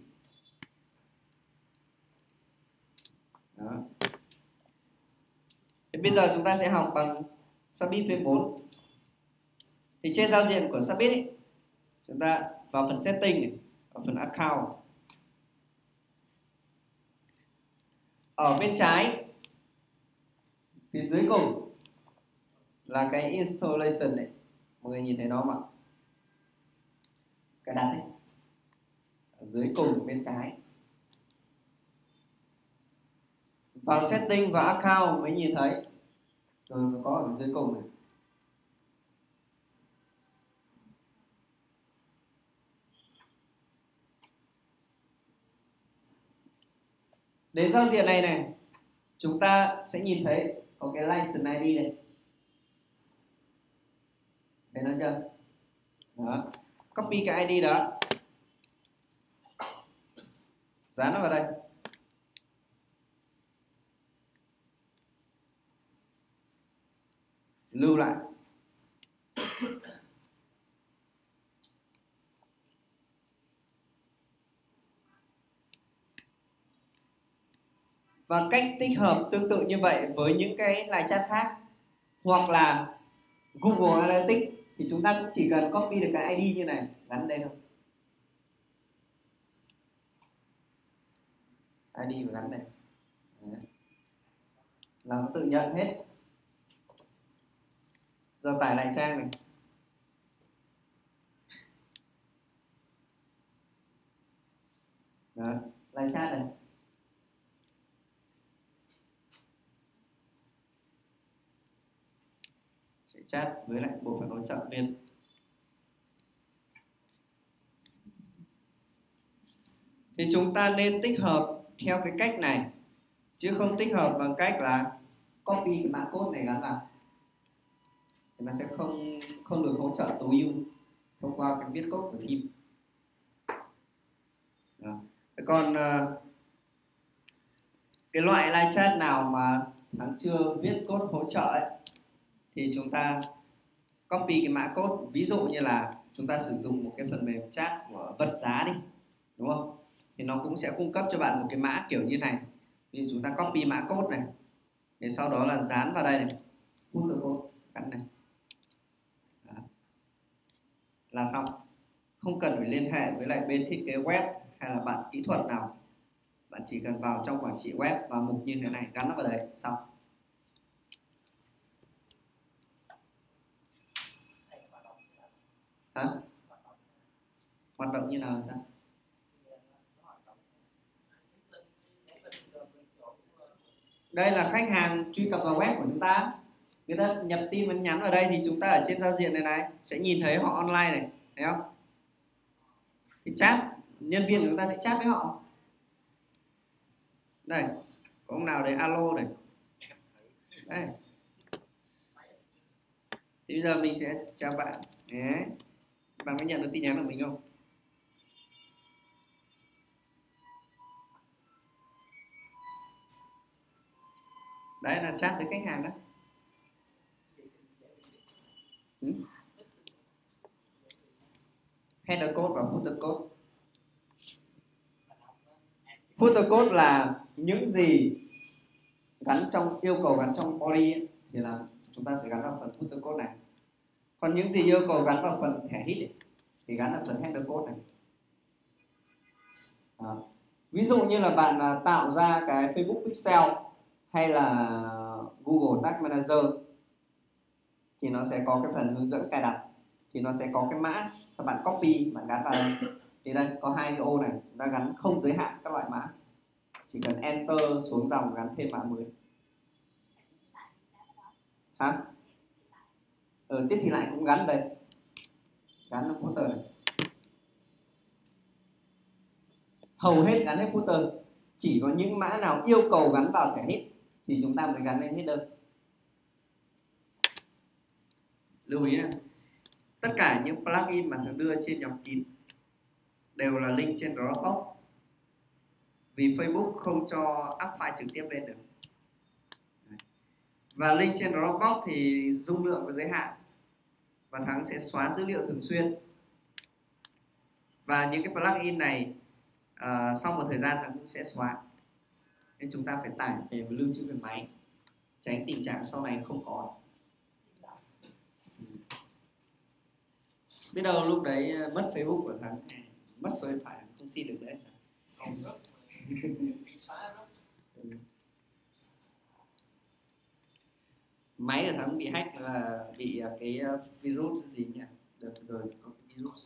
Đó. Thì bây giờ chúng ta sẽ học bằng Submit V4. Thì trên giao diện của Submit ấy, chúng ta vào phần setting này, vào phần account. Ở bên trái phía dưới cùng là cái installation này, mọi người nhìn thấy nó không ạ? Cái đặt này ở dưới cùng bên trái. Vào setting và account mới nhìn thấy. Rồi nó có ở dưới cùng này. Đến giao diện này này, chúng ta sẽ nhìn thấy có cái license ID này. Thấy nó chưa? Đó. Copy cái ID đó, dán nó vào đây. Lưu lại. Và cách tích hợp tương tự như vậy với những cái live chat khác hoặc là Google Analytics thì chúng ta cũng chỉ cần copy được cái ID như này, gắn đây thôi. ID và gắn này. Đấy. Là nó tự nhận hết. Giờ tải lại trang này. Đó, live chat này. Sẽ chat với lại bộ phận hỗ trợ viên. Thì chúng ta nên tích hợp theo cái cách này, chứ không tích hợp bằng cách là copy cái mã code này gắn vào. Thì nó sẽ không được hỗ trợ tối ưu thông qua cái viết code của team. Đó. Còn cái loại live chat nào mà Thắng chưa viết code hỗ trợ ấy, thì chúng ta copy cái mã code. Ví dụ như là chúng ta sử dụng một cái phần mềm chat của Vật Giá đi, đúng không? Thì nó cũng sẽ cung cấp cho bạn một cái mã kiểu như này. Thì chúng ta copy mã code này, để sau đó là dán vào đây này, footer code cắt này. Đó. Là xong. Không cần phải liên hệ với lại bên thiết kế web hay là bạn kỹ thuật nào. Bạn chỉ cần vào trong quản trị web và mục như thế này, gắn nó vào đấy, xong. Hả? Hoạt động như nào là sao? Đây là khách hàng truy cập vào web của chúng ta. Người ta nhập tin nhắn nhắn vào đây thì chúng ta ở trên giao diện này sẽ nhìn thấy họ online này, thấy không? Thì chat, nhân viên của chúng ta sẽ chat với họ. Đây, có ông nào đấy alo này. Đây. Thì bây giờ mình sẽ chào bạn. Đấy. Bạn có nhận được tin nhắn của mình không? Đấy là chat với khách hàng đó. Header code và footer code. Footer code là những gì gắn trong, yêu cầu gắn trong body ấy, thì là chúng ta sẽ gắn vào phần footer code này. Còn những gì yêu cầu gắn vào phần thẻ hit ấy, thì gắn vào phần header code này. Đó. Ví dụ như là bạn tạo ra cái Facebook Pixel hay là Google Tag Manager thì nó sẽ có cái phần hướng dẫn cài đặt, thì nó sẽ có cái mã các bạn copy, bạn gắn vào đây. Thì đây có hai cái ô này, chúng ta gắn không giới hạn các loại mã, chỉ cần enter xuống dòng gắn thêm mã mới. Hả? Tiếp thì lại cũng gắn đây, gắn vào footer này. Hầu hết gắn lên footer, chỉ có những mã nào yêu cầu gắn vào thẻ hit thì chúng ta mới gắn lên header. Lưu ý này, tất cả những plugin mà thường đưa trên nhóm kín đều là link trên Dropbox, vì Facebook không cho up file trực tiếp lên được. Và link trên Dropbox thì dung lượng có giới hạn và Thắng sẽ xóa dữ liệu thường xuyên. Và những cái plugin này sau một thời gian Thắng cũng sẽ xóa, nên chúng ta phải tải về và lưu trữ về máy, tránh tình trạng sau này không có. Biết đâu lúc đấy mất Facebook của Thắng, mất số điện thoại không xin được đấy. Máy của Thắng bị hack là bị cái virus gì nhỉ? Đợt rồi có cái virus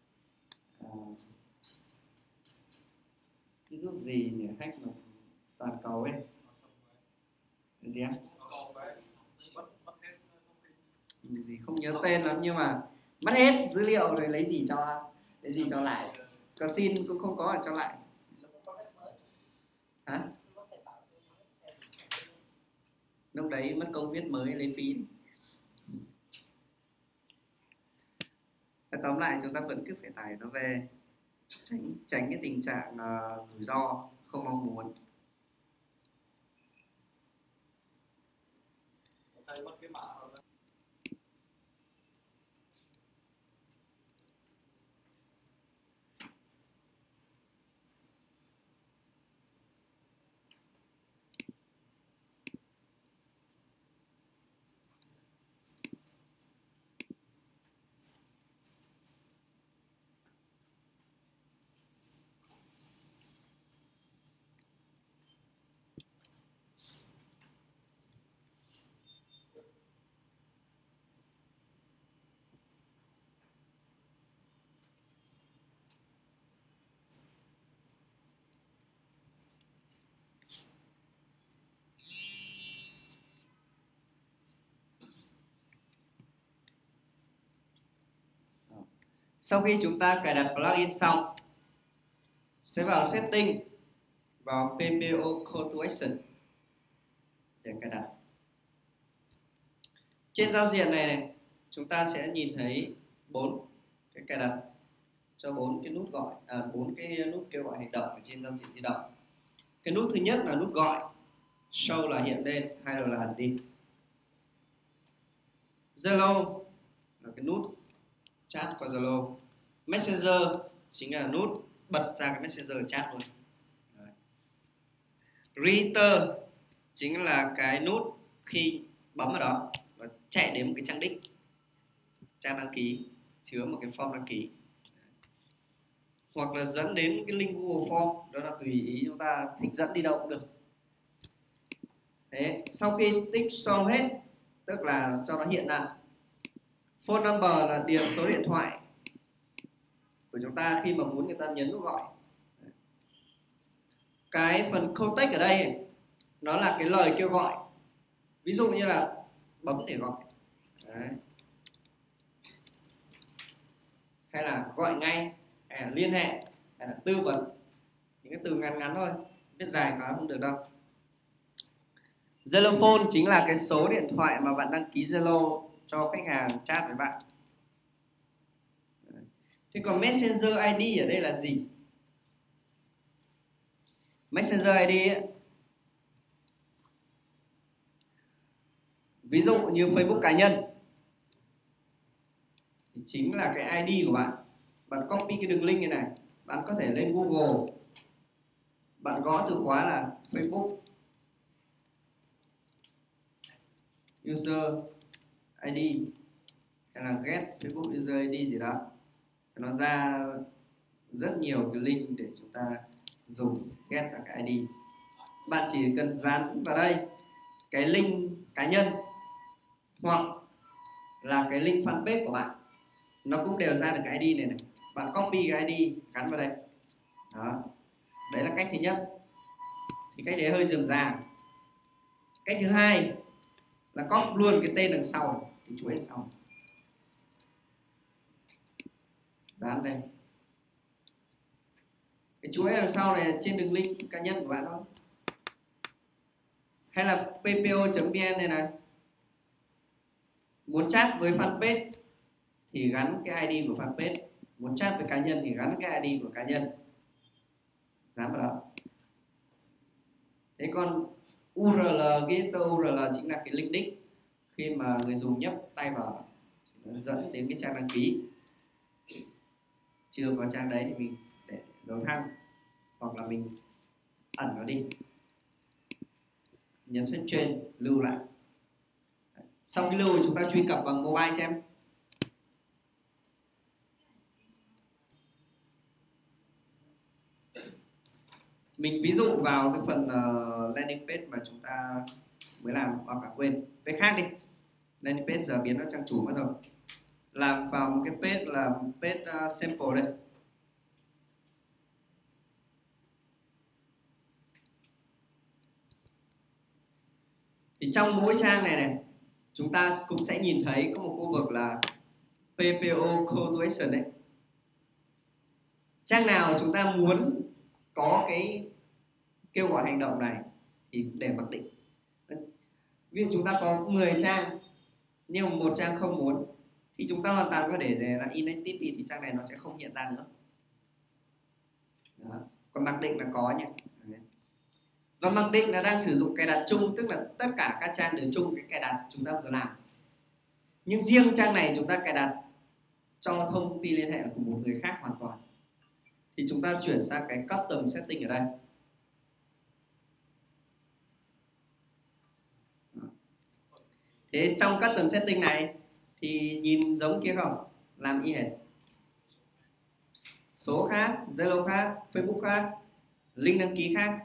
virus gì nhỉ, hack mà toàn cầu ấy. Cái gì á? Gì không nhớ tên lắm, nhưng mà mất hết dữ liệu rồi lấy gì cho lại, có xin cũng không có ở cho lại. Hả? Lúc đấy mất công viết mới lấy phí. Tóm lại chúng ta vẫn cứ phải tải nó về, tránh cái tình trạng rủi ro không mong muốn. Sau khi chúng ta cài đặt plugin xong, sẽ vào setting, vào PPO Call to Action để cài đặt. Trên giao diện này chúng ta sẽ nhìn thấy 4 cái cài đặt cho 4 cái nút gọi, 4 cái nút kêu gọi hành động ở trên giao diện di động. Cái nút thứ nhất là nút gọi, show là hiện lên, hay là ẩn đi. Zalo là cái nút chat qua Zalo. Messenger chính là nút bật ra cái Messenger chat luôn. Đấy. Reader chính là cái nút khi bấm vào đó và chạy đến một cái trang đích, trang đăng ký chứa một cái form đăng ký, hoặc là dẫn đến cái link Google Form, đó là tùy ý chúng ta thích dẫn đi đâu cũng được. Thế sau khi tích xong hết, tức là cho nó hiện lại phone number là điền số điện thoại của chúng ta khi mà muốn người ta nhấn nút gọi. Cái phần contact ở đây nó là cái lời kêu gọi, ví dụ như là bấm để gọi. Đấy. Hay là gọi ngay, hay là liên hệ, hay là tư vấn, những cái từ ngắn ngắn thôi, viết dài quá không được đâu. Zalo phone chính là cái số điện thoại mà bạn đăng ký Zalo cho khách hàng chat với bạn. Thế còn Messenger ID ở đây là gì? Messenger ID ấy, ví dụ như Facebook cá nhân thì chính là cái ID của bạn. Bạn copy cái đường link này này, bạn có thể lên Google, bạn gõ từ khóa là Facebook user ID hay là get Facebook user ID gì đó, nó ra rất nhiều cái link để chúng ta dùng get ra cái ID. Bạn chỉ cần dán vào đây cái link cá nhân hoặc là cái link fanpage của bạn, nó cũng đều ra được cái ID này này. Bạn copy cái ID gắn vào đây. Đó. Đấy là cách thứ nhất. Thì cách đấy hơi rườm rà. Cách thứ hai là copy luôn cái tên đằng sau, cái chuỗi đằng sau. Dán đây. Cái chuỗi đằng sau này trên đường link cá nhân của bạn thôi. Hay là ppo.vn này này. Muốn chat với fanpage thì gắn cái ID của fanpage, muốn chat với cá nhân thì gắn cái ID của cá nhân, dán vào đó. Thế còn URL, getter URL chính là cái link đích, khi mà người dùng nhấp tay vào dẫn đến cái trang đăng ký. Chưa có trang đấy thì mình để dấu thăng hoặc là mình ẩn nó đi, nhấn xuống trên lưu lại. Sau khi lưu chúng ta truy cập bằng mobile xem. Mình ví dụ vào cái phần landing page mà chúng ta mới làm, hoặc cả quên page khác đi. Landing page giờ biến nó trang chủ mất rồi. Làm vào một cái page là page sample đây. Thì trong mỗi trang này này, chúng ta cũng sẽ nhìn thấy có một khu vực là PPO Call to Action đấy. Trang nào chúng ta muốn có cái kêu gọi hành động này thì để mặc định. Ví dụ chúng ta có 10 trang nhưng mà một trang không muốn thì chúng ta hoàn toàn có để là inactive thì trang này nó sẽ không hiện ra nữa. Đó. Còn mặc định là có nhé. Và mặc định là đang sử dụng cài đặt chung, tức là tất cả các trang đều chung cái cài đặt chúng ta vừa làm. Nhưng riêng trang này chúng ta cài đặt cho thông tin liên hệ của một người khác hoàn toàn. Thì chúng ta chuyển sang cái custom setting ở đây. Thế trong custom setting này thì nhìn giống kia không? Làm y hệt. Số khác, Zalo khác, Facebook khác, link đăng ký khác.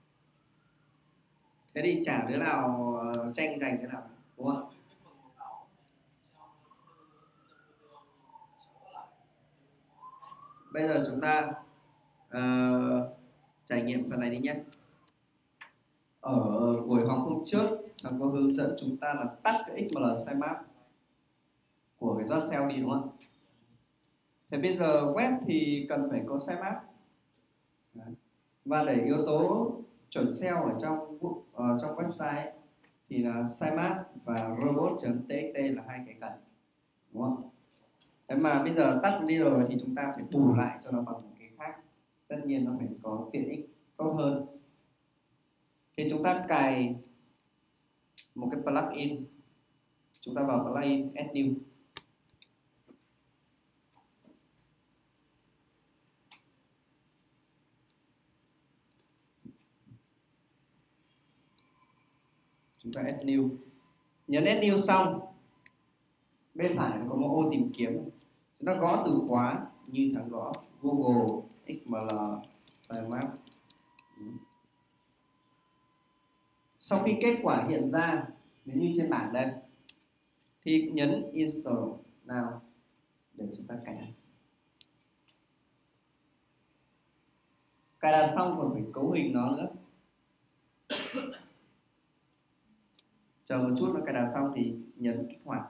Thế thì chả đứa nào tranh giành thế nào, đúng không? Bây giờ chúng ta trải nghiệm phần này đi nhé. Ở buổi học hôm trước thầy có hướng dẫn chúng ta là tắt cái XML sitemap của cái dot cell đi, đúng không? Thế bây giờ web thì cần phải có sitemap. Và để yếu tố chuẩn SEO ở trong website ấy, thì là sitemap và robot.txt là hai cái cần, đúng không? Thế mà bây giờ tắt đi rồi thì chúng ta phải bù lại cho nó bằng một cái khác. Tất nhiên nó phải có tiện ích tốt hơn. Thì chúng ta cài một cái plugin, chúng ta vào plugin add new, chúng ta add new, nhấn add new xong bên phải có một ô tìm kiếm, chúng ta gõ từ khóa như thằng gõ Google XML sitemap. Sau khi kết quả hiện ra nếu như trên bảng đây thì nhấn install now để chúng ta cài đặt. Cài đặt xong còn phải cấu hình nó nữa. Chờ một chút nó cài đặt xong thì nhấn kích hoạt.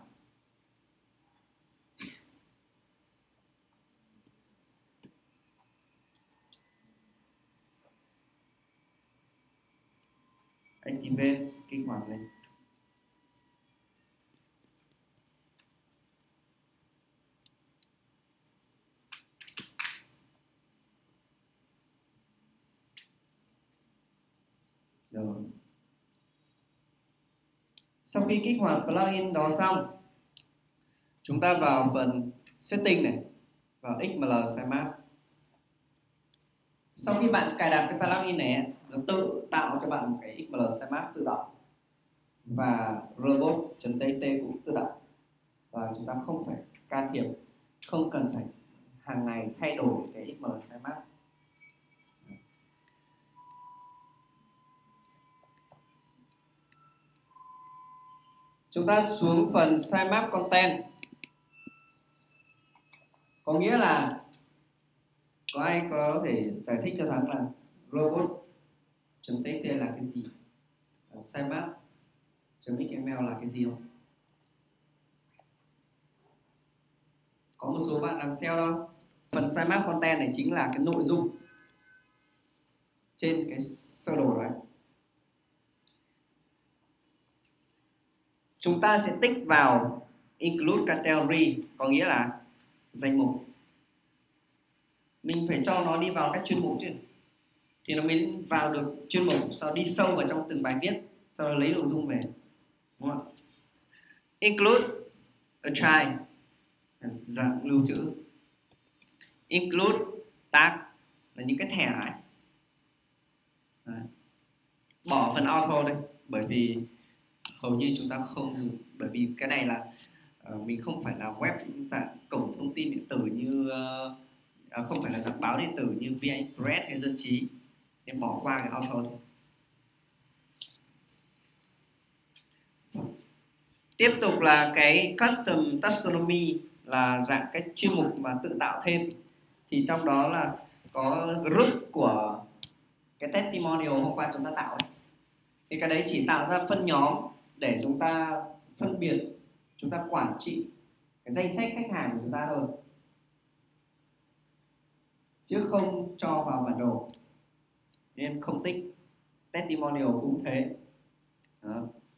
Activate, kích hoạt lên. Rồi. Sau khi kích hoạt plugin đó xong, chúng ta vào phần setting này, vào XML sitemap. Sau khi bạn cài đặt cái plugin này, nó tự tạo cho bạn một cái XML sitemap tự động và robot.txt cũng tự động, và chúng ta không phải can thiệp, không cần phải hàng ngày thay đổi cái XML sitemap. Chúng ta xuống phần sitemap content, có nghĩa là có ai có thể giải thích cho Thắng là robot.txt là cái gì, sitemap.xml là cái gì không? Có một số bạn làm SEO đâu. Phần sitemap content này chính là cái nội dung trên cái sơ đồ này. Chúng ta sẽ tích vào include category, có nghĩa là danh mục. Mình phải cho nó đi vào các chuyên mục chứ, thì nó mới vào được chuyên mục, sau đi sâu vào trong từng bài viết, sau đó lấy nội dung về, đúng không? Include a child, dạng lưu trữ. Include tag là những cái thẻ ấy. Bỏ phần auto đây, bởi vì hầu như chúng ta không dùng, bởi vì cái này là mình không phải là web dạng cổng thông tin điện tử như không phải là dạng báo điện tử như VnExpress hay Dân Trí, nên bỏ qua cái auto thôi. Tiếp tục là cái custom taxonomy, là dạng cái chuyên mục mà tự tạo thêm, thì trong đó là có group của cái testimonial hôm qua chúng ta tạo ấy. Thì cái đấy chỉ tạo ra phân nhóm để chúng ta phân biệt, chúng ta quản trị cái danh sách khách hàng của chúng ta thôi, chứ không cho vào bản đồ, nên không tích. Testimonial cũng thế. Đó.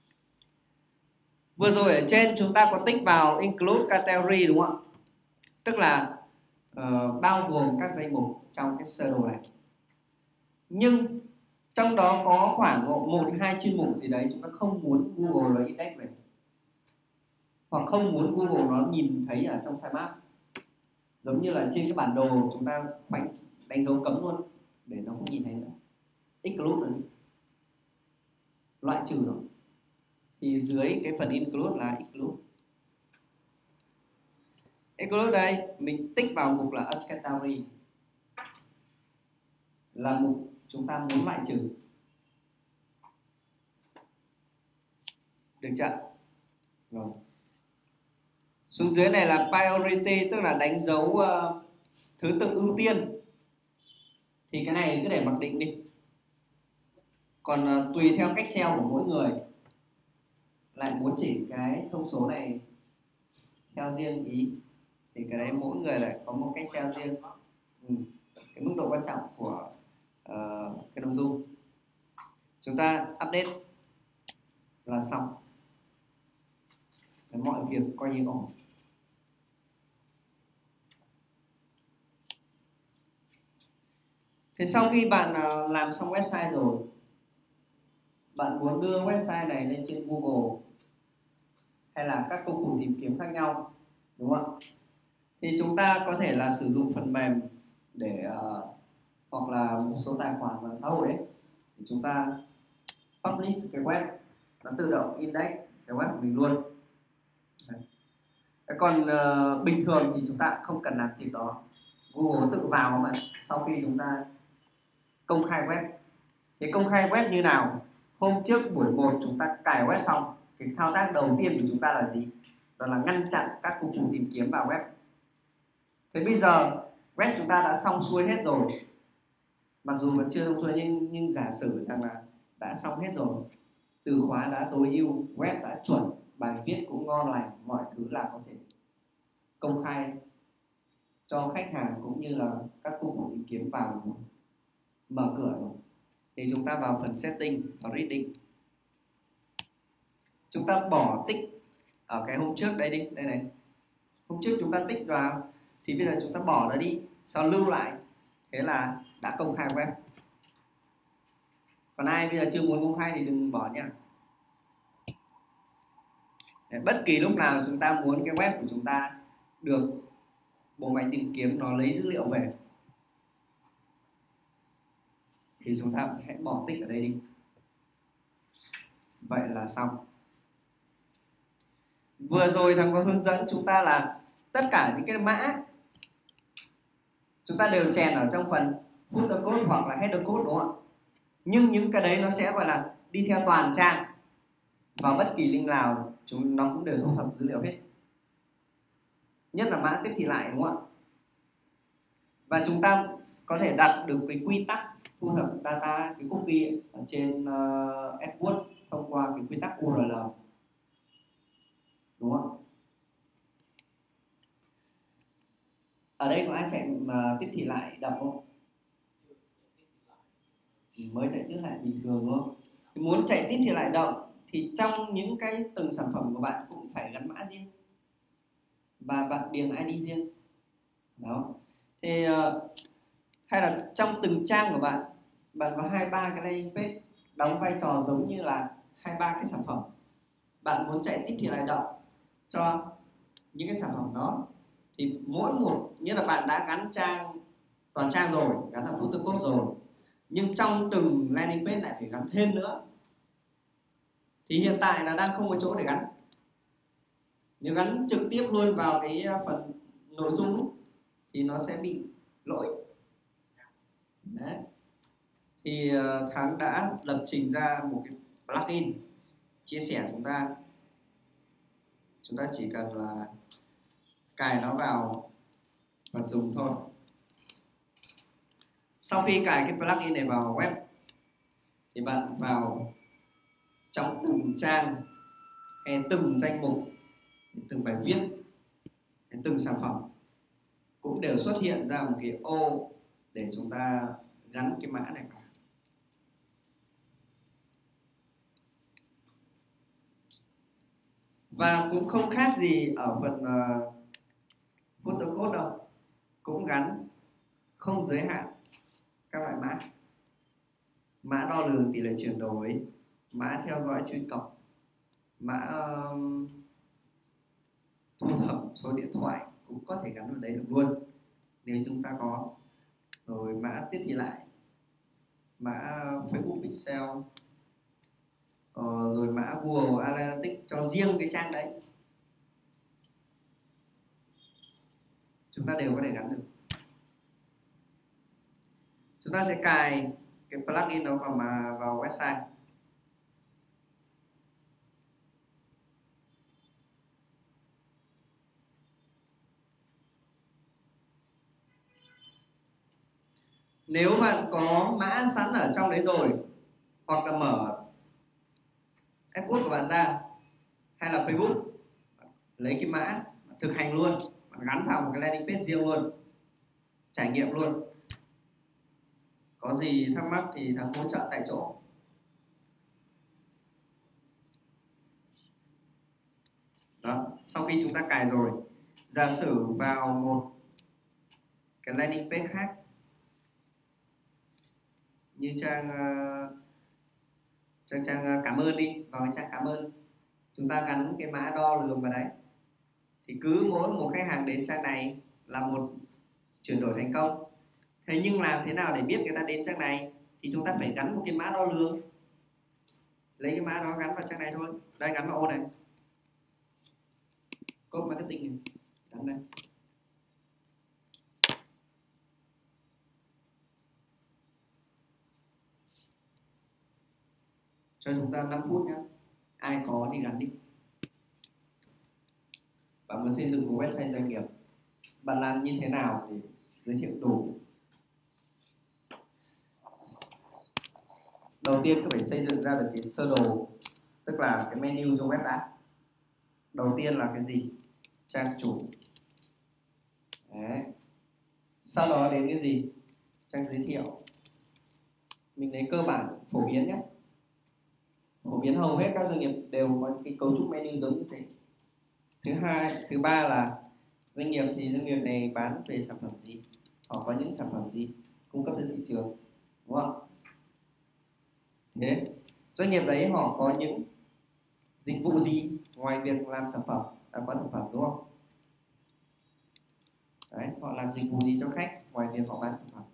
Vừa rồi ở trên chúng ta có tích vào include category, đúng không ạ? Tức là bao gồm các danh mục trong cái sơ đồ này. Nhưng trong đó có khoảng 1-2 chuyên mục gì đấy chúng ta không muốn Google nó index về, hoặc không muốn Google nó nhìn thấy ở trong sitemap. Giống như là trên cái bản đồ chúng ta đánh dấu cấm luôn để nó không nhìn thấy nữa. Exclude rồi, loại trừ nó. Thì dưới cái phần include là exclude. Exclude đây mình tích vào mục là uncategory, là mục chúng ta muốn loại trừ. Được chưa? Rồi. Xuống dưới này là priority, tức là đánh dấu thứ tự ưu tiên. Thì cái này cứ để mặc định đi. Còn tùy theo cách SEO của mỗi người, lại muốn chỉnh cái thông số này theo riêng ý, thì cái đấy mỗi người lại có một cách SEO riêng. Cái mức độ quan trọng của cái nội dung. Chúng ta update là xong. Mọi việc coi như ổn. Thế sau khi bạn làm xong website rồi, bạn muốn đưa website này lên trên Google hay là các công cụ tìm kiếm khác nhau, đúng không? Thì chúng ta có thể là sử dụng phần mềm để hoặc là một số tài khoản mạng xã hội ấy, thì chúng ta publish cái web nó tự động index cái web của mình luôn. Đấy. Còn bình thường thì chúng ta không cần làm việc đó, Google tự vào mà. Sau khi chúng ta công khai web, thế công khai web như nào? Hôm trước buổi 1 chúng ta cài web xong, cái thao tác đầu tiên của chúng ta là gì? Đó là ngăn chặn các công cụ tìm kiếm vào web. Thế bây giờ web chúng ta đã xong xuôi hết rồi, mặc dù vẫn chưa xong xuôi nhưng giả sử rằng là đã xong hết rồi, từ khóa đã tối ưu, web đã chuẩn, bài viết cũng ngon lành, mọi thứ là có thể công khai cho khách hàng cũng như là các công cụ tìm kiếm vào rồi, mở cửa rồi. Thì chúng ta vào phần setting và reading, chúng ta bỏ tích ở cái hôm trước đây đi, đây này, hôm trước chúng ta tích vào thì bây giờ chúng ta bỏ nó đi, sau lưu lại, thế là đã công khai web. Còn ai bây giờ chưa muốn công khai thì đừng bỏ nha. Bất kỳ lúc nào chúng ta muốn cái web của chúng ta được bộ máy tìm kiếm nó lấy dữ liệu về thì chúng ta hãy bỏ tích ở đây đi. Vậy là xong. Vừa rồi thằng có hướng dẫn chúng ta là tất cả những cái mã chúng ta đều chèn ở trong phần footer code hoặc là header code, đúng không ạ? Nhưng những cái đấy nó sẽ gọi là đi theo toàn trang, vào bất kỳ link nào nó cũng đều thu thập dữ liệu hết, nhất là mã tiếp thị lại, đúng không ạ? Và chúng ta có thể đặt được cái quy tắc thu thập data, cái cookie ở trên AdWords thông qua cái quy tắc URL, đúng không? Ở đây có ai chạy mà tiếp thị lại đọc không? Mới chạy tiếp lại bình thường đúng không? Thì muốn chạy tiếp thị lại động thì trong những cái từng sản phẩm của bạn cũng phải gắn mã riêng và bạn điền ID riêng. Đó. Thì hay là trong từng trang của bạn, bạn có 2-3 cái landing page đóng vai trò giống như là 2-3 cái sản phẩm. Bạn muốn chạy tiếp thị lại động cho những cái sản phẩm đó thì mỗi một, như là bạn đã gắn trang toàn trang rồi, gắn ở footer code rồi, nhưng trong từng landing page lại phải gắn thêm nữa. Thì hiện tại là đang không có chỗ để gắn. Nếu gắn trực tiếp luôn vào cái phần nội dung thì nó sẽ bị lỗi. Đấy. Thì Thắng đã lập trình ra một cái plugin chia sẻ chúng ta chỉ cần là cài nó vào và dùng thôi. Sau khi cài cái plugin này vào web thì bạn vào trong từng trang hay từng danh mục, từng bài viết, từng sản phẩm cũng đều xuất hiện ra một cái ô để chúng ta gắn cái mã này vào. Và cũng không khác gì ở phần footer code đâu, cũng gắn không giới hạn các loại mã: mã đo lường tỷ lệ chuyển đổi, mã theo dõi truy cập, mã thu thập số điện thoại cũng có thể gắn vào đấy được luôn nếu chúng ta có. Rồi mã tiếp thị lại, mã Facebook Pixel, rồi mã Google Analytics cho riêng cái trang đấy, chúng ta đều có thể gắn được. Chúng ta sẽ cài cái plugin đó vào website. Nếu bạn có mã sẵn ở trong đấy rồi, hoặc là mở AdWords của bạn ra hay là Facebook, lấy cái mã thực hành luôn, bạn gắn vào một cái landing page riêng luôn, trải nghiệm luôn. Có gì thắc mắc thì Thắng hỗ trợ tại chỗ. Đó. Sau khi chúng ta cài rồi, giả sử vào một cái landing page khác như trang cảm ơn đi, vào cái trang cảm ơn, chúng ta gắn cái mã đo lường vào đấy, thì cứ mỗi một khách hàng đến trang này là một chuyển đổi thành công. Thế nhưng làm thế nào để biết người ta đến trang này thì chúng ta phải gắn một cái mã đo lường. lấy cái mã đó gắn vào trang này thôi. Đây, gắn vào ô này, code marketing này, gắn đây. Cho chúng ta 5 phút nhé, ai có thì gắn đi. Bạn muốn xây dựng một website doanh nghiệp, bạn làm như thế nào để giới thiệu đủ? Đầu tiên cứ phải xây dựng ra được cái sơ đồ, tức là cái menu trong web đã. Đầu tiên là cái gì? Trang chủ. Đấy. Sau đó đến cái gì? Trang giới thiệu. Mình lấy cơ bản phổ biến nhé. Phổ biến hầu hết các doanh nghiệp đều có cái cấu trúc menu giống như thế. Thứ ba là doanh nghiệp thì doanh nghiệp này bán về sản phẩm gì, họ có những sản phẩm gì cung cấp cho thị trường, đúng không? Thế doanh nghiệp đấy họ có những dịch vụ gì ngoài việc làm sản phẩm, có sản phẩm, đúng không? Đấy, họ làm dịch vụ gì cho khách ngoài việc họ bán sản phẩm.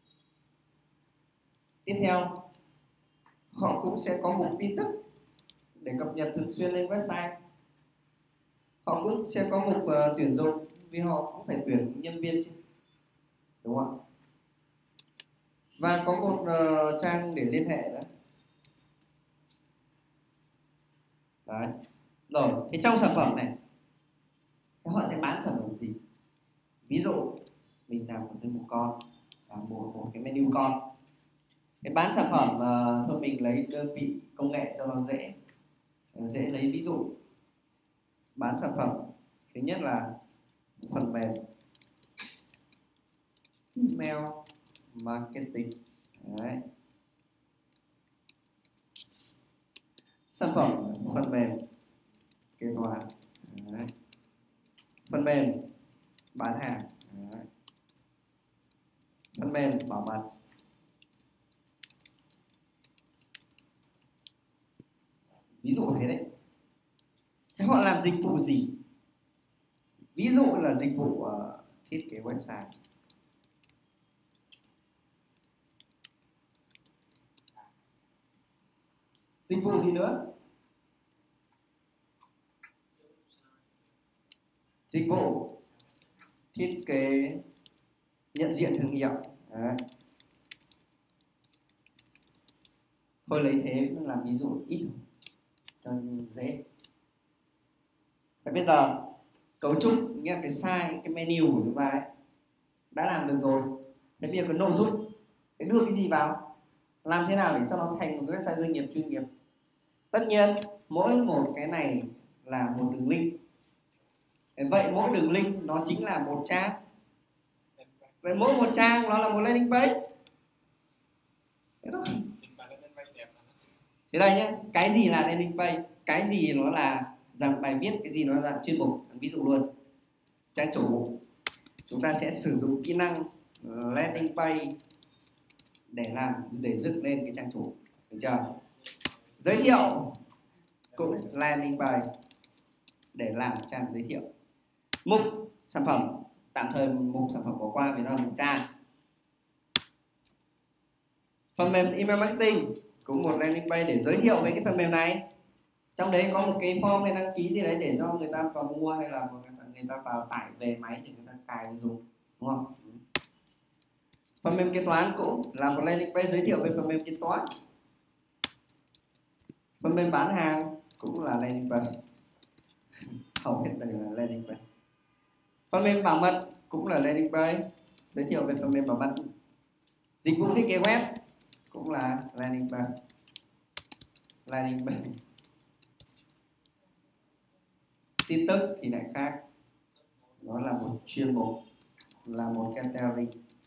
Tiếp theo, họ cũng sẽ có mục tin tức để cập nhật thường xuyên lên website. Họ cũng sẽ có mục tuyển dụng, vì họ cũng phải tuyển nhân viên chứ, đúng không? Và có một trang để liên hệ nữa. Đấy. Rồi, thì trong sản phẩm này thì họ sẽ bán sản phẩm gì? Ví dụ mình làm một danh mục con, làm một cái menu con. Cái bán sản phẩm thôi mình lấy đơn vị công nghệ cho nó dễ lấy ví dụ. Bán sản phẩm thứ nhất là phần mềm email marketing. Đấy. Sản phẩm phần mềm kế toán. Đấy. Phần mềm bán hàng. Đấy. Phần mềm bảo mật. Ví dụ thế đấy. Thế họ làm dịch vụ gì? Ví dụ là dịch vụ thiết kế website. Dịch vụ gì nữa? Dịch vụ thiết kế nhận diện thương hiệu. Đấy. Thôi lấy thế làm ví dụ ít cho dễ. Và bây giờ cấu trúc, nghĩa cái size, cái menu của chúng ta ấy, đã làm được rồi. Thế bây giờ cái nội dung, cái đưa cái gì vào, làm thế nào để cho nó thành một cái website doanh nghiệp chuyên nghiệp. Tất nhiên mỗi một cái này là một đường link. Vậy mỗi đường link nó chính là một trang. Vậy mỗi một trang nó là một landing page. Thế đây nhé, cái gì là landing page, cái gì nó là dạng bài viết, cái gì nó là dạng chuyên mục. Ví dụ luôn, trang chủ chúng ta sẽ sử dụng kỹ năng landing page để dựng lên cái trang chủ, được chưa? Giới thiệu cũng landing page để làm trang giới thiệu. Mục sản phẩm, tạm thời mục sản phẩm bỏ qua vì nó là một trang. Phần mềm email marketing cũng một landing page để giới thiệu về cái phần mềm này. Trong đấy có một cái form hay đăng ký gì đấy để cho người ta vào mua, hay là người ta vào tải về máy để người ta cài dùng, đúng không? Phần mềm kế toán cũng là một landing page giới thiệu về phần mềm kế toán. Phần mềm bán hàng cũng là landing page. Hầu hết đây là landing page. Phần mềm bảo mật cũng là landing page giới thiệu về phần mềm bảo mật. Dịch vụ thiết kế web cũng là landing page. Landing page. Tin tức thì lại khác, nó là một chuyên mục, là một category.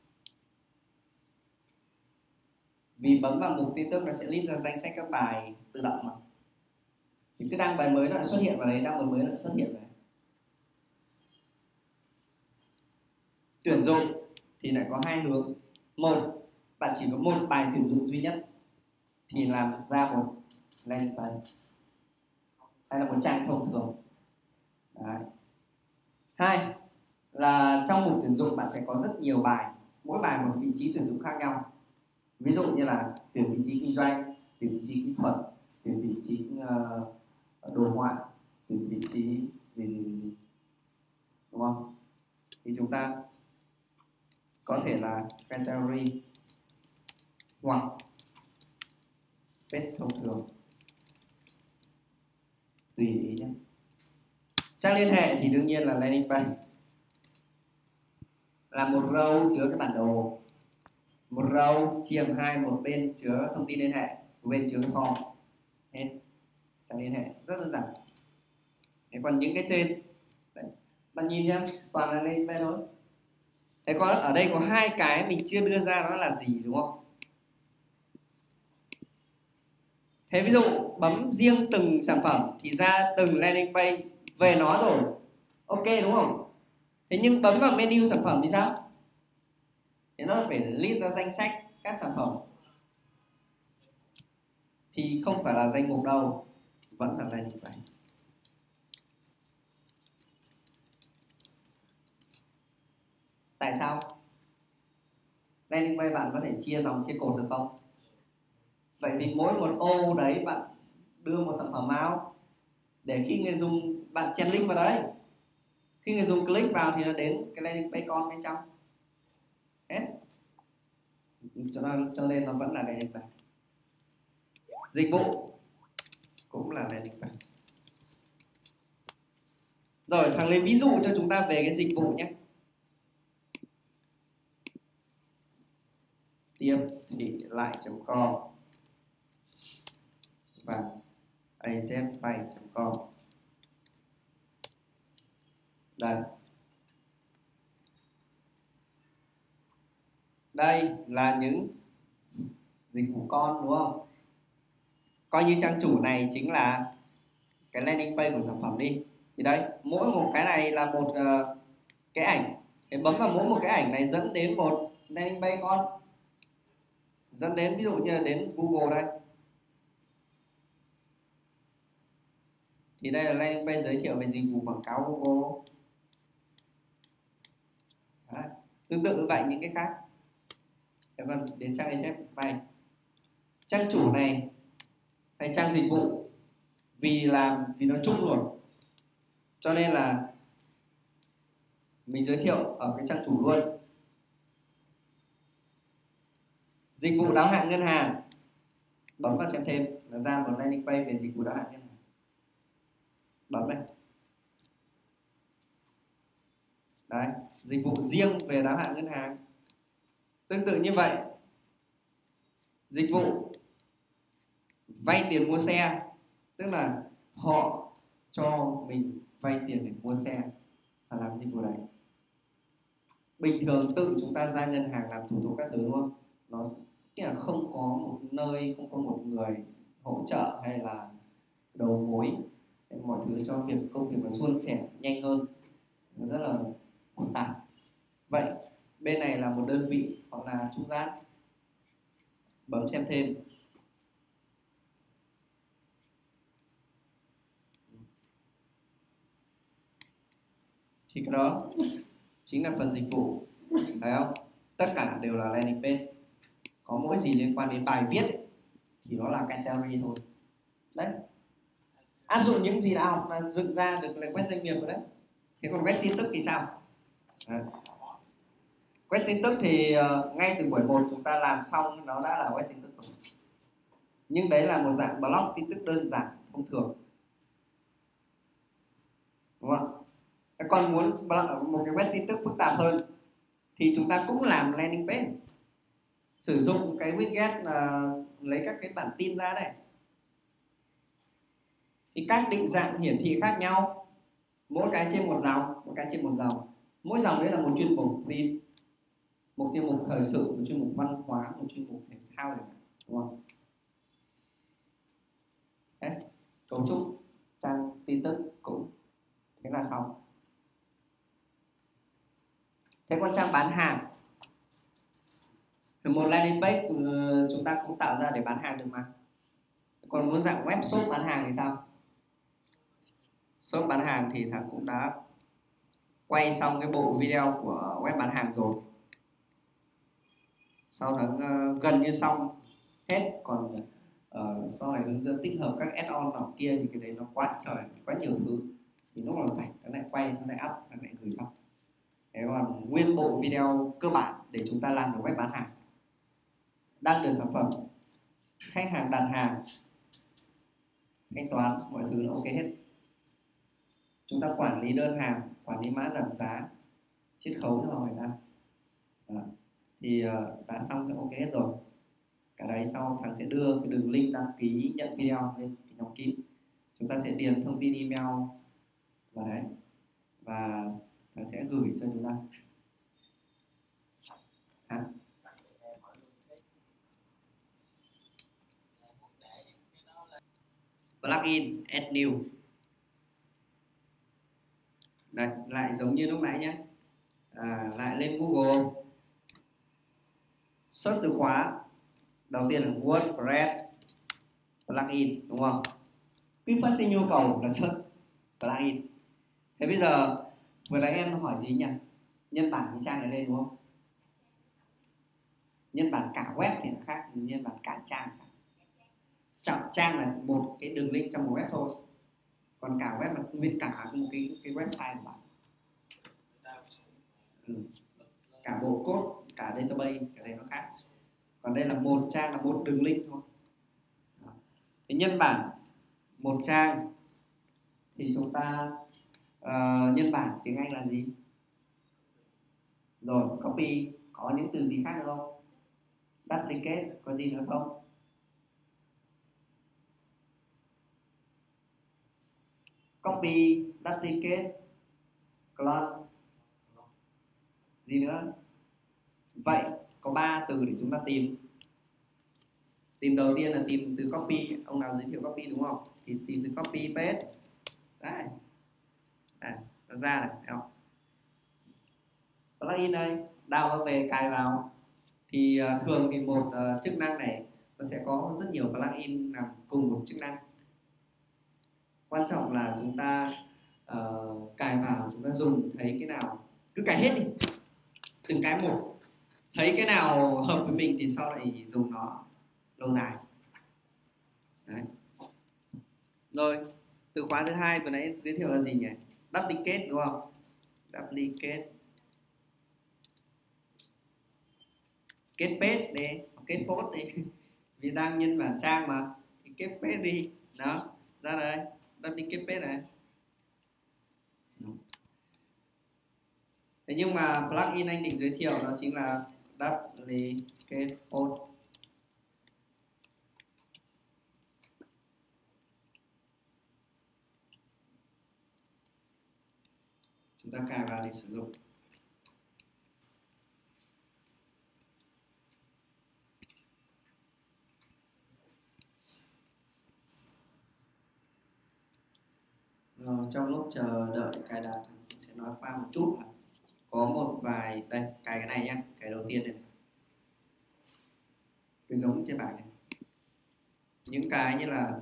Vì bấm vào mục tin tức nó sẽ list ra danh sách các bài tự động mà. Thì cứ đăng bài mới nó lại xuất hiện vào đấy, đăng bài mới nó lại xuất hiện vào đấy. Tuyển dụng thì lại có hai hướng. Một, bạn chỉ có một bài tuyển dụng duy nhất thì làm ra một landing page hay là một trang thông thường. Đấy. Hai là trong mục tuyển dụng bạn sẽ có rất nhiều bài, mỗi bài một vị trí tuyển dụng khác nhau. Ví dụ như là tuyển vị trí kinh doanh, tuyển vị trí kỹ thuật, tuyển vị trí đồ họa, tuyển vị trí gì, đúng không? Thì chúng ta có thể là category hoặc page thông thường, tùy ý nhé. Trang liên hệ thì đương nhiên là landing page, là một row chứa cái bản đồ, một row chia làm hai, một bên chứa thông tin liên hệ, một bên chứa cái form. Hết. Trang liên hệ rất đơn giản. Thế còn những cái trên đấy, bạn nhìn nhá, toàn là landing page thôi. Thế có ở đây có hai cái mình chưa đưa ra, nó là gì, đúng không? Thế ví dụ bấm riêng từng sản phẩm thì ra từng landing page về nó rồi, ok đúng không? Thế nhưng bấm vào menu sản phẩm thì sao? Thế nó phải list ra danh sách các sản phẩm, thì không phải là danh mục đâu, vẫn là landing page. Tại sao? Landing page bạn có thể chia dòng chia cột được không? Vậy thì mỗi một ô đấy bạn đưa một sản phẩm vào, để khi người dùng, bạn chèn link vào đấy, khi người dùng click vào thì nó đến cái landing page con bên trong. Hết. Cho nên nó vẫn là landing page. Dịch vụ cũng là landing page. Rồi thằng lấy ví dụ cho chúng ta về cái dịch vụ nhé. Tiếp thị lại.com và azpay.com. Đây. Đây là những dịch vụ con, đúng không? Coi như trang chủ này chính là cái landing page của sản phẩm đi. Thì đấy, mỗi một cái này là một cái ảnh. Thế bấm vào mỗi một cái ảnh này dẫn đến một landing page con, dẫn đến ví dụ như là đến Google đây. Thì đây là landing page giới thiệu về dịch vụ quảng cáo Google. Đấy. Tương tự như vậy những cái khác. Thế còn đến trang azpay, trang chủ này hay trang dịch vụ, vì nó chung rồi, cho nên là mình giới thiệu ở cái trang chủ luôn. Dịch vụ đáo hạn ngân hàng, bấm vào xem thêm là ra một landing page về dịch vụ đáo hạn ngân hàng. Bấm này. Đấy, dịch vụ riêng về đáo hạn ngân hàng. Tương tự như vậy, dịch vụ vay tiền mua xe, tức là họ cho mình vay tiền để mua xe và làm dịch vụ đấy. Bình thường tự chúng ta ra ngân hàng làm thủ tục các thứ, đúng không? Nó là không có một nơi, không có một người hỗ trợ hay là đầu mối, mọi thứ cho việc công việc nó suôn sẻ nhanh hơn, nó rất là phức tạp. Vậy bên này là một đơn vị hoặc là trung gian. Bấm xem thêm. Thì cái đó chính là phần dịch vụ, thấy không? Tất cả đều là landing page. Có mỗi gì liên quan đến bài viết ấy, thì nó là category thôi. Đấy. Áp dụng những gì đã học là dựng ra được là quét doanh nghiệp rồi đấy. Thế còn quét tin tức thì sao? Quét tin tức thì ngay từ buổi 1 chúng ta làm xong nó đã là quét tin tức rồi. Nhưng đấy là một dạng blog tin tức đơn giản thông thường, đúng không? Còn muốn một cái web tin tức phức tạp hơn thì chúng ta cũng làm landing page, sử dụng cái widget là lấy các cái bản tin ra đây. Thì các định dạng hiển thị khác nhau, mỗi cái trên một dòng, mỗi cái trên một dòng. Mỗi dòng đấy là một chuyên mục tin, một chuyên mục thời sự, một chuyên mục văn hóa, một chuyên mục thể thao, đúng không? Đấy, cấu trúc trang tin tức cũng thế là xong. Thế còn trang bán hàng thì một landing page chúng ta cũng tạo ra để bán hàng được mà. Còn muốn dạng web shop bán hàng thì sao? Shop bán hàng thì thằng cũng đã quay xong cái bộ video của web bán hàng rồi. Sau tháng gần như xong hết, còn sau này hướng dẫn tích hợp các add-on nào kia thì cái đấy nó quá trời, quá nhiều thứ, thì lúc nào rảnh nó lại quay, nó lại up, nó lại gửi xong. Thế còn nguyên bộ video cơ bản để chúng ta làm được web bán hàng, đăng được sản phẩm, khách hàng đặt hàng, thanh toán, mọi thứ nó ok hết. Chúng ta quản lý đơn hàng, quản lý mã giảm giá, chiết khấu cho người ta, thì đã xong thì ok hết rồi. Cả đấy sau thằng sẽ đưa cái đường link đăng ký nhận video lên cái nhóm kín. Chúng ta sẽ điền thông tin email vào đấy và thằng sẽ gửi cho chúng ta. Plugin add new. Đây, lại giống như lúc nãy nhé. Lại lên Google, search từ khóa đầu tiên là WordPress plugin, đúng không? Cứ phát sinh nhu cầu là search plugin. Thế bây giờ vừa nãy em hỏi gì nhỉ? Nhân bản cái trang này lên đúng không? Nhân bản cả web thì khác, nhân bản cả trang khác. Trang là một cái đường link trong một web thôi, còn cả web là nguyên cả một cái website của bạn. Cả bộ code, cả database, cái này nó khác. Còn đây là một trang, là một đường link thôi. Thế nhân bản một trang thì chúng ta nhân bản tiếng Anh là gì? Rồi copy, có những từ gì khác nữa không? Duplicate, có gì nữa không? Copy, duplicate, clone, gì nữa? Vậy có 3 từ để chúng ta tìm. Tìm đầu tiên là tìm từ copy, ông nào giới thiệu copy đúng không? Thì tìm từ copy paste. Đấy, nó ra này, thấy không? Plugin đây, download về cài vào. Thì thường thì một chức năng này nó sẽ có rất nhiều plugin làm cùng một chức năng. Quan trọng là chúng ta cài vào, chúng ta dùng thấy cái nào cứ cài hết đi, từng cái một, thấy cái nào hợp với mình thì sau lại dùng nó lâu dài. Đấy. Rồi từ khóa thứ hai vừa nãy giới thiệu là gì nhỉ? Duplicate đúng không? Duplicate, kết paste đi, kết post đi vì đang nhân bản trang mà thì kết paste đi, đó ra đây, duplicate paste này. Thế nhưng mà plugin anh định giới thiệu đó chính là duplicate post. Chúng ta cài vào để sử dụng. Rồi, trong lúc chờ đợi cài đặt mình sẽ nói qua một chút. Có một vài đây, cài cái này nhé, cái đầu tiên này, cái giống trên bảng này, những cái như là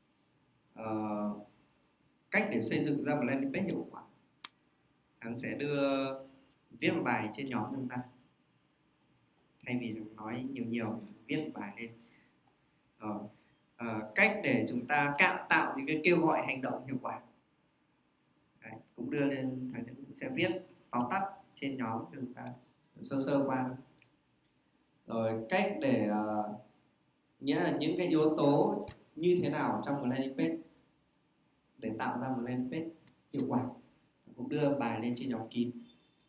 cách để xây dựng ra một landing page hiệu quả. Hắn sẽ đưa viết một bài trên nhóm chúng ta, thay vì nói nhiều viết một bài lên. Cách để chúng ta tạo những cái kêu gọi hành động hiệu quả. Đấy, cũng đưa lên, thầy cũng sẽ viết tóm tắt trên nhóm cho chúng ta sơ qua. Rồi cách để nghĩa là những cái yếu tố như thế nào trong một landing page để tạo ra một landing page hiệu quả, cũng đưa bài lên trên nhóm kín.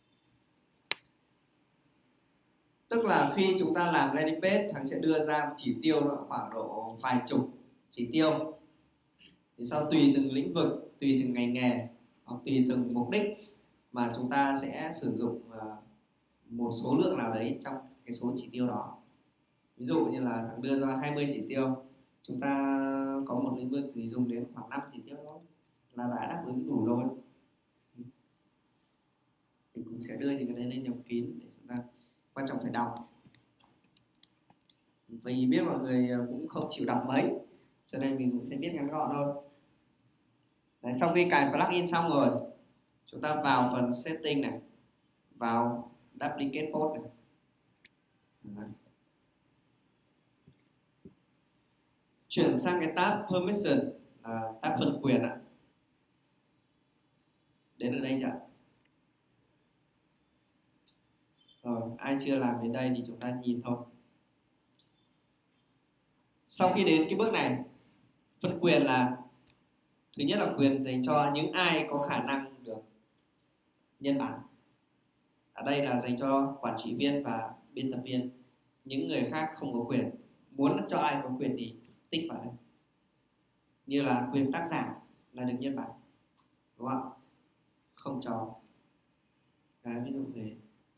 Tức là khi chúng ta làm landing page, thằng sẽ đưa ra chỉ tiêu khoảng độ vài chục chỉ tiêu. Thì sau tùy từng lĩnh vực, tùy từng ngành nghề, hoặc tùy từng mục đích mà chúng ta sẽ sử dụng một số lượng nào đấy trong cái số chỉ tiêu đó. Ví dụ như là thằng đưa ra 20 chỉ tiêu, chúng ta có một lĩnh vực gì dùng đến khoảng 5 chỉ tiêu đó là đã đáp ứng đủ rồi. Thì cũng sẽ đưa những cái đấy lên nhóm kín để chúng ta, quan trọng phải đọc. Vì biết mọi người cũng không chịu đọc mấy, cho nên mình cũng sẽ viết ngắn gọn thôi. Đấy, sau khi cài plugin xong rồi, chúng ta vào phần setting này, vào duplicate post này. Đấy. Chuyển sang cái tab permission, tab phân quyền ạ. Đến ở đây chưa? Rồi, ai chưa làm đến đây thì chúng ta nhìn thôi. Sau khi đến cái bước này, phân quyền là thứ nhất là quyền dành cho những ai có khả năng được nhân bản. Ở đây là dành cho quản trị viên và biên tập viên. Những người khác không có quyền. Muốn cho ai có quyền thì tích vào đây. Như là quyền tác giả là được nhân bản, đúng không? Không cho. Đấy, ví dụ thế.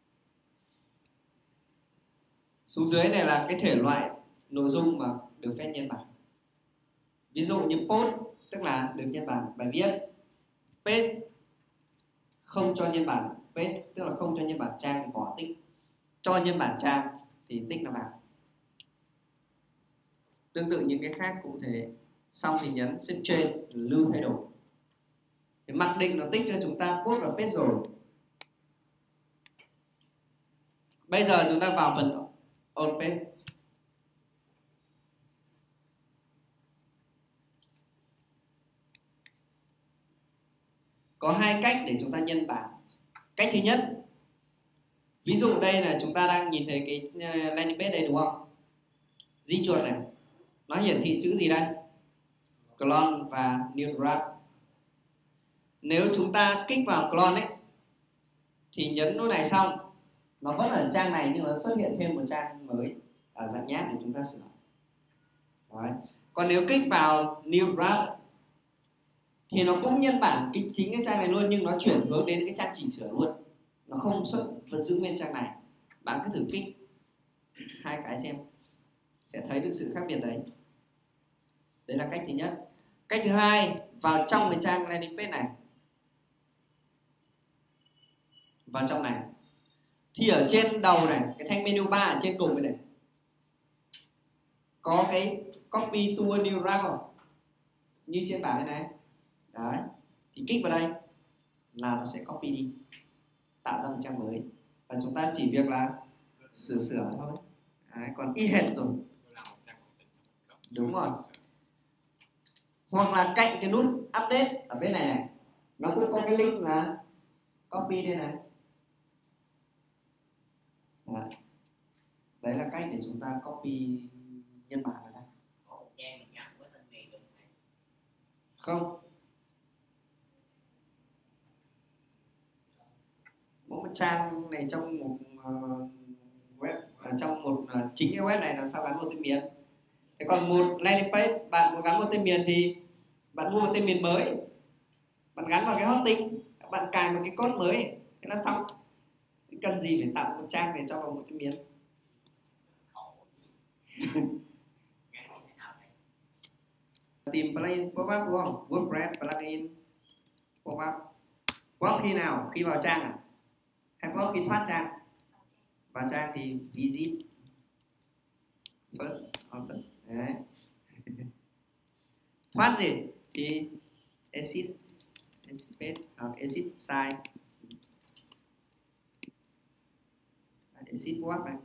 Xuống dưới này là cái thể loại nội dung mà được phép nhân bản. Ví dụ như post tức là được nhân bản bài viết, page không cho nhân bản page tức là không cho nhân bản trang thì bỏ tích, cho nhân bản trang thì tích là vào. Tương tự những cái khác cũng thế. Xong thì nhấn Shift trên lưu thay đổi. Thì mặc định nó tích cho chúng ta post và page rồi. Bây giờ chúng ta vào phần on page. Có hai cách để chúng ta nhân bản. Cách thứ nhất, ví dụ đây là chúng ta đang nhìn thấy cái landing page đây đúng không? Di chuột này, nó hiển thị chữ gì đây? Clone và new draft. Nếu chúng ta kích vào clone ấy thì nhấn nút này xong, nó vẫn ở trang này nhưng nó xuất hiện thêm một trang mới ở dạng nháp để chúng ta sửa. Đấy. Còn nếu kích vào new draft thì nó cũng nhân bản chính cái trang này luôn, nhưng nó chuyển hướng đến cái trang chỉnh sửa luôn. Nó không vẫn giữ nguyên trang này. Bạn cứ thử kích hai cái xem, sẽ thấy được sự khác biệt đấy. Đấy là cách thứ nhất. Cách thứ hai, vào trong cái trang landing page này, vào trong này thì ở trên đầu này, cái thanh menu bar ở trên cùng này có cái copy to a new draft không? Như trên bảng này. Đấy, thì kích vào đây là nó sẽ copy đi, tạo ra một trang mới, và chúng ta chỉ việc là sửa thôi. Đấy, còn y hệt rồi. Đúng rồi. Hoặc là cạnh cái nút update ở bên này này, nó cũng có cái link là copy đây này. Đấy là cách để chúng ta copy nhân bản ở đây. Không, mỗi một trang này trong một web, trong một chính cái web này làm sao gắn một tên miền. Thế còn một landing page bạn muốn gắn một tên miền thì bạn mua một tên miền mới, bạn gắn vào cái hosting, bạn cài một cái code mới, thế là xong. Cần gì phải tạo một trang để cho vào một tên miền. Tìm plugin pop-up đúng không? WordPress plugin pop-up. Pop khi nào? Khi vào trang à? Hay pop khi thoát trang? Vào trang thì visit first office. Đấy. Thoát gì? Thì exit page hoặc exit site. Exit pop-up này.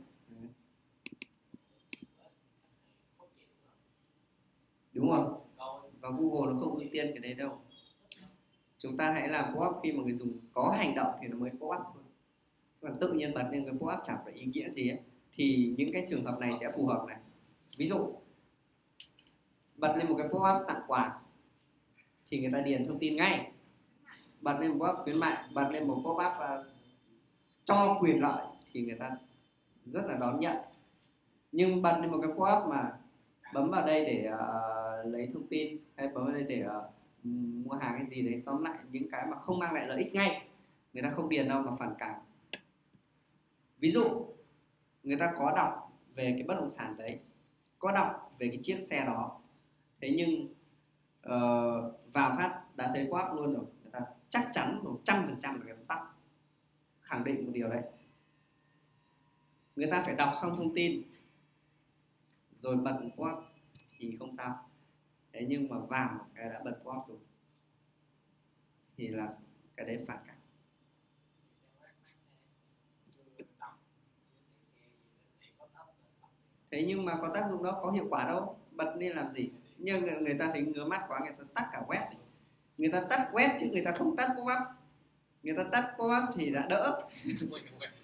Đúng không? Và Google nó không ưu tiên cái đấy đâu. Chúng ta hãy làm pop-up khi mà người dùng có hành động thì nó mới pop-up thôi. Còn tự nhiên bật lên cái pop-up chẳng phải ý nghĩa gì ấy. Thì những cái trường hợp này sẽ phù hợp này. Ví dụ bật lên một cái pop-up tặng quà thì người ta điền thông tin ngay. Bật lên một pop-up khuyến mại, bật lên một pop-up cho quyền lợi thì người ta rất là đón nhận. Nhưng bật lên một cái pop-up mà bấm vào đây để lấy thông tin, hay bấm vào đây để mua hàng hay gì đấy, tóm lại những cái mà không mang lại lợi ích ngay, người ta không điền đâu mà phản cảm. Ví dụ người ta có đọc về cái bất động sản đấy, có đọc về cái chiếc xe đó, thế nhưng vào phát đã thấy quát luôn rồi, người ta chắc chắn 100% là người ta tắt, khẳng định một điều đấy. Người ta phải đọc xong thông tin rồi bật quát thì không sao. Thế nhưng mà vào cái đã bật quát rồi thì là cái đấy phản cảm. Thế nhưng mà có tác dụng đâu, có hiệu quả đâu, bật nên làm gì? Nhưng người ta thấy ngứa mắt quá, người ta tắt cả web. Người ta tắt web chứ người ta không tắt pop up. Người ta tắt pop up thì đã đỡ.